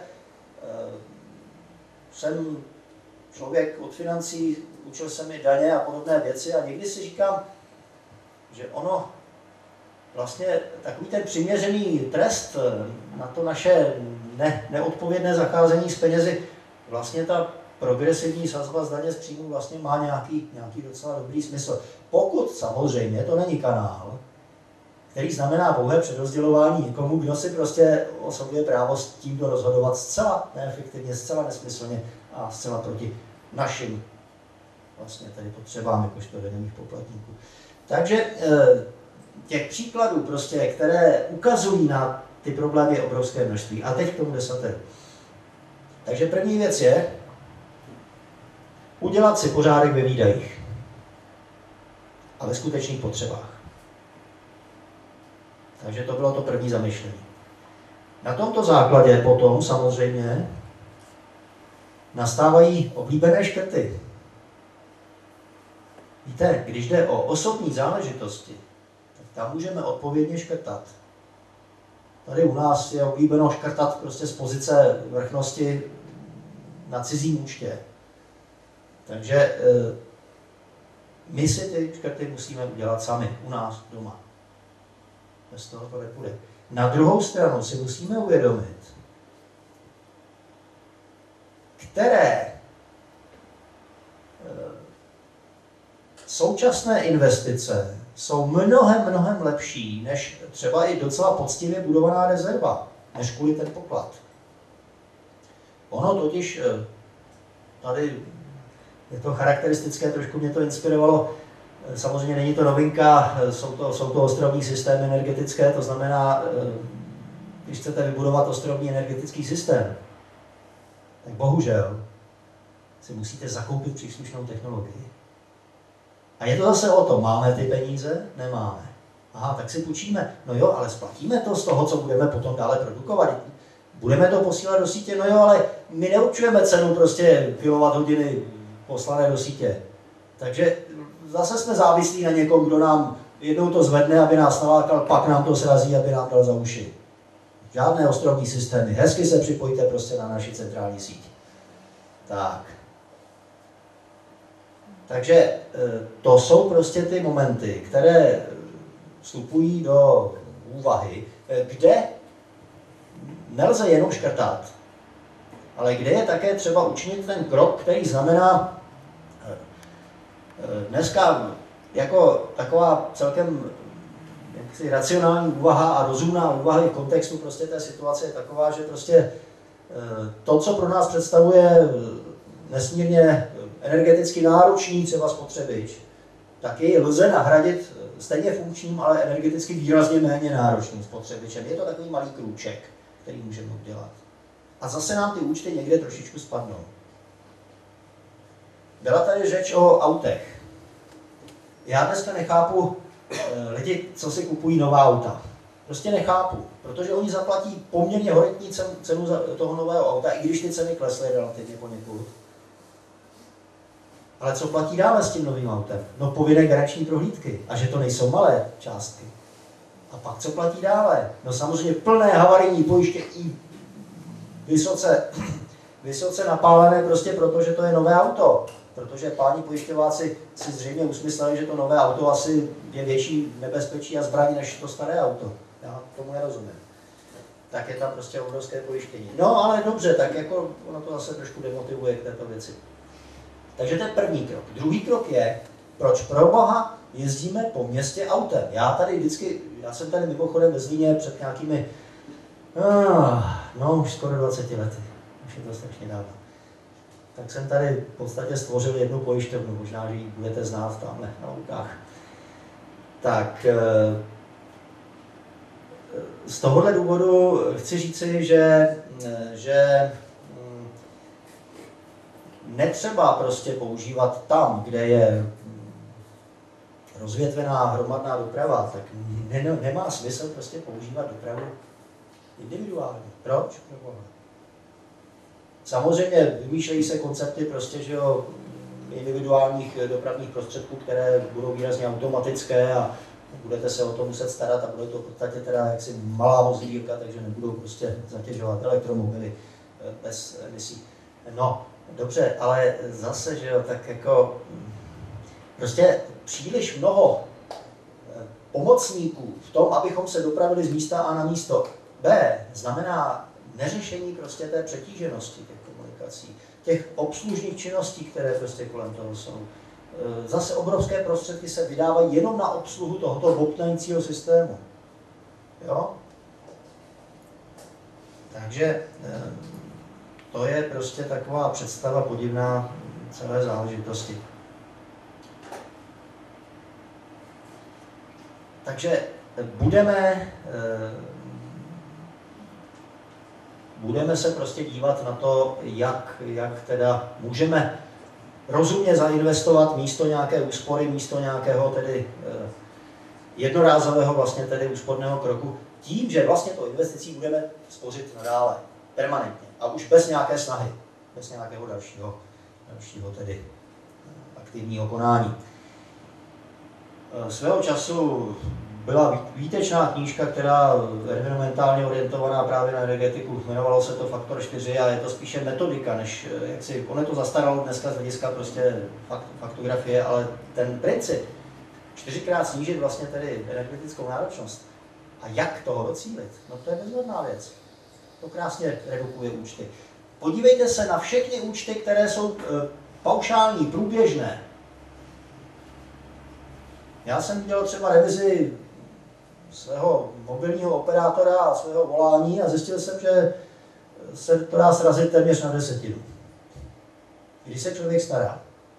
S2: jsem člověk od financí, učil jsem mi daně a podobné věci a někdy si říkám, že ono vlastně takový ten přiměřený trest na to naše neodpovědné zacházení s penězi, vlastně ta progresivní sazba z daně z příjmu vlastně má nějaký docela dobrý smysl. Pokud samozřejmě to není kanál, který znamená pouhé přerozdělování někomu, kdo si prostě osobuje právo s tímto rozhodovat zcela neefektivně, zcela nesmyslně a zcela proti našim vlastně tady potřebám jakožto daňových poplatníků. Takže těch příkladů, prostě, které ukazují na ty problémy, je obrovské množství. A teď k tomu desateru. Takže první věc je udělat si pořádek ve výdajích a ve skutečných potřebách. Takže to bylo to první zamyšlení. Na tomto základě potom samozřejmě nastávají oblíbené škrty. Víte, když jde o osobní záležitosti, tak tam můžeme odpovědně škrtat. Tady u nás je oblíbeno škrtat prostě z pozice vrchnosti na cizím účtě. Takže my si ty škrty musíme udělat sami, u nás doma. Bez toho to nepůjde. Na druhou stranu si musíme uvědomit, které současné investice jsou mnohem lepší, než třeba i docela poctivě budovaná rezerva, než kvůli ten poklad. Ono totiž, tady je to charakteristické, trošku mě to inspirovalo, samozřejmě není to novinka, jsou to ostrovní systémy energetické, to znamená, když chcete vybudovat ostrovní energetický systém, tak bohužel si musíte zakoupit příslušnou technologii. A je to zase o tom, máme ty peníze? Nemáme. Aha, tak si půjčíme. No jo, ale splatíme to z toho, co budeme potom dále produkovat. Budeme to posílat do sítě? No jo, ale my neurčujeme cenu prostě kilowatthodiny poslané do sítě. Takže zase jsme závislí na někom, kdo nám jednou to zvedne, aby nás nalákal, pak nám to srazí, aby nám dal za uši. Žádné ostrovní systémy. Hezky se připojte prostě na naši centrální síť. Tak. Takže to jsou prostě ty momenty, které vstupují do úvahy, kde nelze jenom škrtat, ale kde je také třeba učinit ten krok, který znamená dneska jako taková celkem jaksi racionální úvaha a rozumná úvaha v kontextu prostě té situace je taková, že prostě to, co pro nás představuje nesmírně energeticky náročný třeba spotřebič, taky lze nahradit stejně funkčním, ale energeticky výrazně méně náročným spotřebičem. Je to takový malý krůček, který můžeme udělat. A zase nám ty účty někde trošičku spadnou. Byla tady řeč o autech. Já dneska nechápu lidi, co si kupují nová auta. Prostě nechápu, protože oni zaplatí poměrně horentní cenu za toho nového auta, i když ty ceny klesly relativně poněkud. Ale co platí dále s tím novým autem? No povinné garanční prohlídky. A že to nejsou malé částky. A pak co platí dále? No samozřejmě plné havarijní pojištění, vysoce napálené prostě proto, že to je nové auto. Protože páni pojišťováci si zřejmě usmysleli, že to nové auto asi je větší nebezpečí a zbraní než to staré auto. Já tomu nerozumím. Tak je tam prostě obrovské pojištění. No ale dobře, tak jako ono to zase trošku demotivuje k této věci. Takže to je první krok. Druhý krok je, proč pro Boha jezdíme po městě autem. Já jsem tady mimochodem ve Zlíně před nějakými, už skoro 20 lety. Už je to strašně dávno. Tak jsem tady v podstatě stvořil jednu pojišťovnu, možná, že ji budete znát tamhle na Lukách. Tak z tohohle důvodu chci říci, že netřeba prostě používat tam, kde je rozvětvená hromadná doprava, tak nemá smysl prostě používat dopravu individuálně. Proč? Samozřejmě vymýšlejí se koncepty prostě, že jo, individuálních dopravních prostředků, které budou výrazně automatické a budete se o to muset starat a bude to v podstatě teda jaksi malá vozidílka, takže nebudou prostě zatěžovat elektromobily bez emisí. No, dobře, ale zase, že jo, tak jako prostě příliš mnoho pomocníků v tom, abychom se dopravili z místa A na místo B, znamená neřešení prostě té přetíženosti těch komunikací, těch obslužných činností, které prostě kolem toho jsou. Zase obrovské prostředky se vydávají jenom na obsluhu tohoto bobtnajícího systému. Jo? Takže to je prostě taková představa podivná celé záležitosti. Takže budeme se prostě dívat na to, jak teda můžeme rozumně zainvestovat místo nějaké úspory, místo nějakého tedy jednorázového vlastně tedy úsporného kroku, tím, že vlastně to investicí budeme spořit nadále, permanentně a už bez nějaké snahy, bez nějakého dalšího tedy aktivního konání. Svého času byla výtečná knížka, která environmentálně orientovaná právě na energetiku. Jmenovalo se to Faktor 4 a je to spíše metodika, než jak si, ono je to zastaralo dneska z hlediska prostě faktografie, ale ten princip 4krát snížit vlastně tedy energetickou náročnost a jak toho docílit, no to je bezvadná věc. To krásně redukuje účty. Podívejte se na všechny účty, které jsou paušální, průběžné. Já jsem dělal třeba revizi svého mobilního operátora a svého volání a zjistil jsem, že se to dá srazit téměř na 10. Když se člověk stará.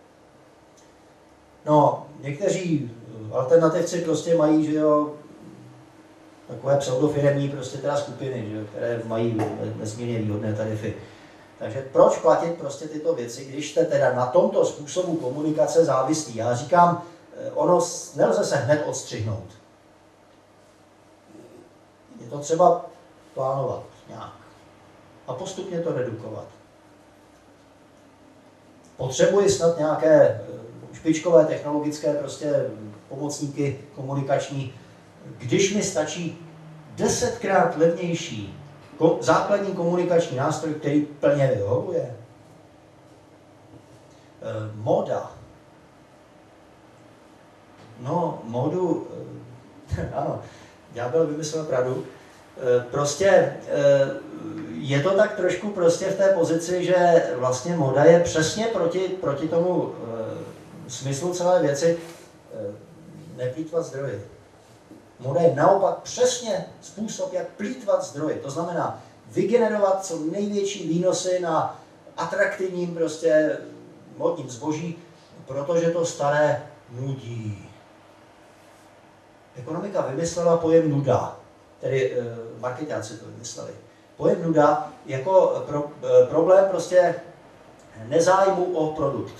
S2: No, někteří alternativci prostě mají, že jo, takové pseudofiremní prostě teda skupiny, že jo, které mají nesmírně výhodné tarify. Takže proč platit prostě tyto věci, když jste teda na tomto způsobu komunikace závislí? Já říkám, ono nelze se hned odstřihnout. Je to třeba plánovat nějak a postupně to redukovat. Potřebuji snad nějaké špičkové technologické prostě pomocníky komunikační, když mi stačí 10krát levnější základní komunikační nástroj, který plně vyhovuje. Móda. No, módu, ano, ďábel vymyslel pravdu. Prostě je to tak trošku prostě v té pozici, že vlastně móda je přesně proti tomu smyslu celé věci neplýtvat zdroji. Móda je naopak přesně způsob, jak plýtvat zdroji. To znamená vygenerovat co největší výnosy na atraktivním prostě módním zboží, protože to staré nudí. Ekonomika vymyslela pojem nuda, tedy marketáci to vymysleli. Pojem nuda jako problém prostě nezájmu o produkt.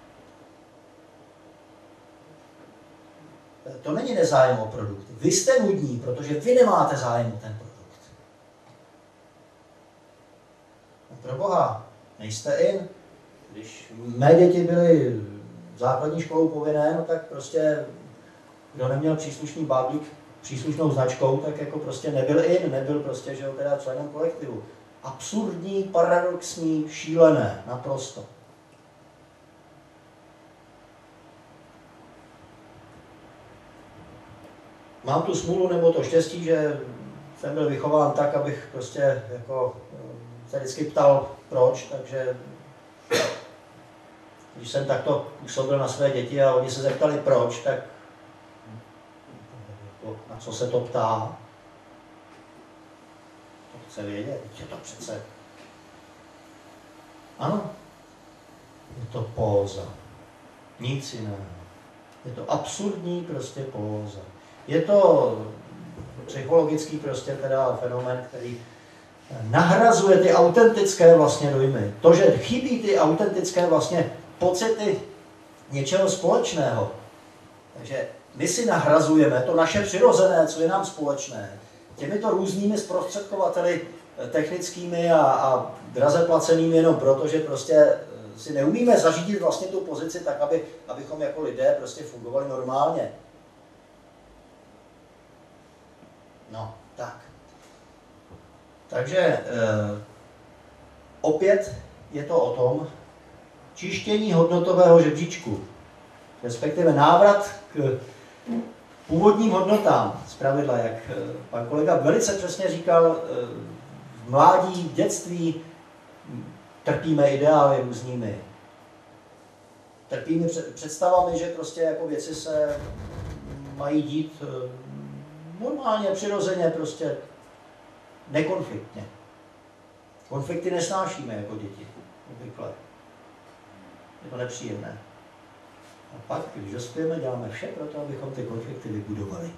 S2: To není nezájem o produkt. Vy jste nudní, protože vy nemáte zájem o ten produkt. No pro boha, nejste in. Když mé děti byly základní školou povinné, no tak prostě kdo neměl příslušný bábík příslušnou značkou, tak jako prostě nebyl in, nebyl prostě, že jo, teda členem kolektivu. Absurdní, paradoxní, šílené, naprosto. Mám tu smůlu nebo to štěstí, že jsem byl vychován tak, abych prostě jako se vždycky ptal proč, takže když jsem takto působil na své děti a oni se zeptali proč, tak na co se to ptá? To chce vědět, je to přece. Ano, je to póza. Nic jiného. Je to absurdní prostě póza. Je to psychologický prostě teda fenomén, který nahrazuje ty autentické vlastně dojmy. To, že chybí ty autentické vlastně pocity něčeho společného. Takže my si nahrazujeme to naše přirozené, co je nám společné, těmito různými zprostředkovateli technickými a draze placenými jenom proto, že prostě si neumíme zařídit vlastně tu pozici tak, abychom jako lidé prostě fungovali normálně. No, tak. Takže opět je to o tom čištění hodnotového žebříčku, respektive návrat k původním hodnotám, zpravidla, jak pan kolega velice přesně říkal, v mládí, v dětství trpíme ideály různými. Trpíme představami, že prostě jako věci se mají dít normálně, přirozeně, prostě nekonfliktně. Konflikty nesnášíme jako děti, obvykle. Je to nepříjemné. A pak, když dospějeme, děláme vše pro to, abychom ty konflikty vybudovali.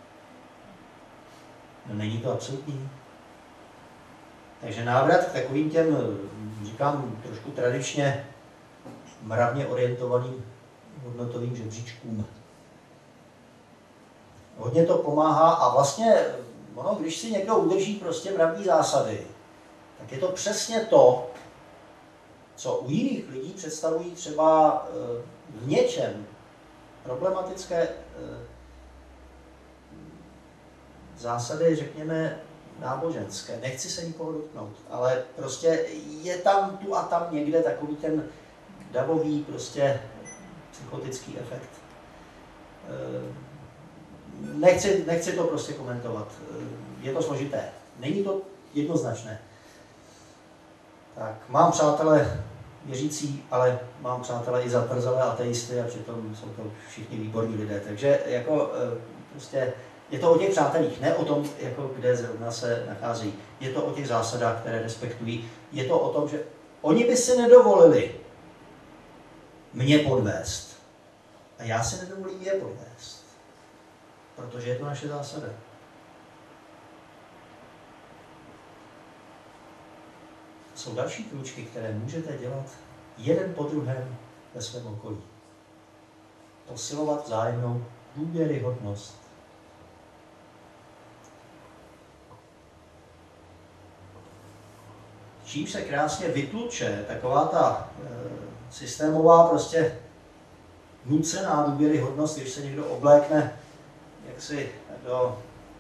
S2: No, není to absolutní. Takže návrat k takovým těm, říkám, trošku tradičně mravně orientovaným hodnotovým žebříčkům. Hodně to pomáhá a vlastně, ono, když si někdo udrží prostě mravní zásady, tak je to přesně to, co u jiných lidí představují třeba v něčem problematické zásady, řekněme, náboženské. Nechci se nikoho dotknout, ale prostě je tam tu a tam někde takový ten davový prostě psychotický efekt. Nechci to prostě komentovat. Je to složité. Není to jednoznačné. Tak, mám přátelé věřící, ale mám přátelé i zatvrzelé ateisty a přitom jsou to všichni výborní lidé. Takže jako prostě je to o těch přátelích, ne o tom, jako kde zrovna se nacházejí. Je to o těch zásadách, které respektují. Je to o tom, že oni by si nedovolili mě podvést. A já si nedovolím je podvést. Protože je to naše zásada. Jsou další krůčky, které můžete dělat jeden po druhém ve svém okolí. Posilovat vzájemnou důvěryhodnost. Čím se krásně vytluče taková ta systémová prostě nucená důvěryhodnost, když se někdo oblékne jaksi do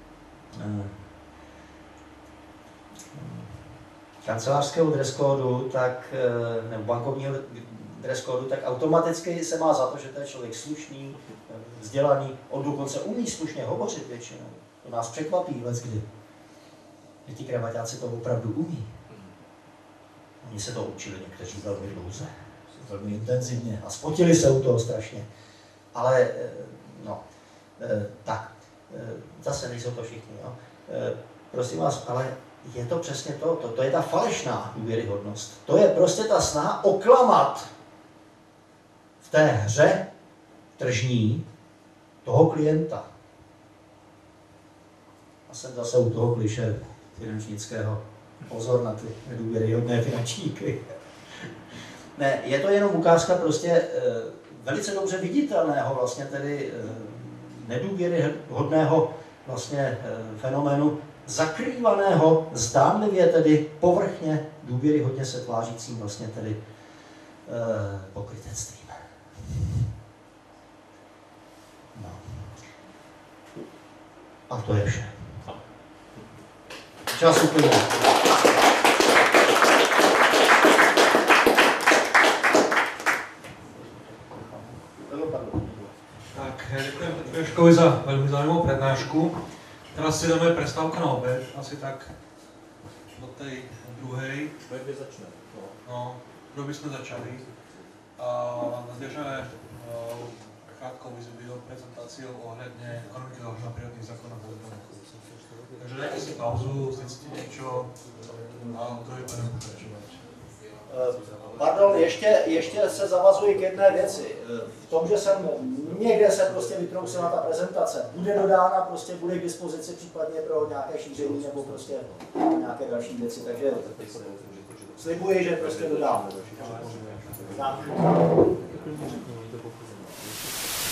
S2: kancelářského dress códu, tak, nebo bankovního dress códu, tak automaticky se má za to, že to je člověk slušný, vzdělaný, on dokonce umí slušně hovořit většinou. To nás překvapí leckdy, že ti kravaťáci to opravdu umí. Oni se to učili někteří velmi dlouze, velmi intenzivně a spotili se u toho strašně. Ale, no, tak, zase nejsou to všichni, jo. Prosím vás, ale je to přesně to je ta falešná důvěryhodnost. To je prostě ta snaha oklamat v té hře tržní toho klienta. A jsem zase u toho kliše finančnického. Pozor na ty nedůvěryhodné finančníky. Ne, je to jenom ukázka prostě velice dobře viditelného vlastně tedy nedůvěryhodného vlastně fenoménu, zakrývaného, zdánlivě tedy povrchně, důvěryhodně se tvářícím vlastně tedy pokrytectvím. No. A to je vše. Čas uplynul.
S1: Tak, děkuji Petru Ježkovi za velmi zajímavou přednášku. Teraz si dáme prestávku na oběd, asi tak do té druhé.
S3: Kde začne?
S1: No, kdo bychom začali. A nadvěřeme krátkou video prezentaci ohledně ekonomiky založené na přírodních zákonech. Takže dajte si pauzu, zjistíte něco a druhý budeme pokračovat.
S2: Pardon, ještě se zavazuji k jedné věci. V tom, že jsem někde se prostě vytrousila ta prezentace, bude dodána, prostě bude k dispozici případně pro nějaké šíření nebo prostě nějaké další věci, takže slibuji, že prostě dodám.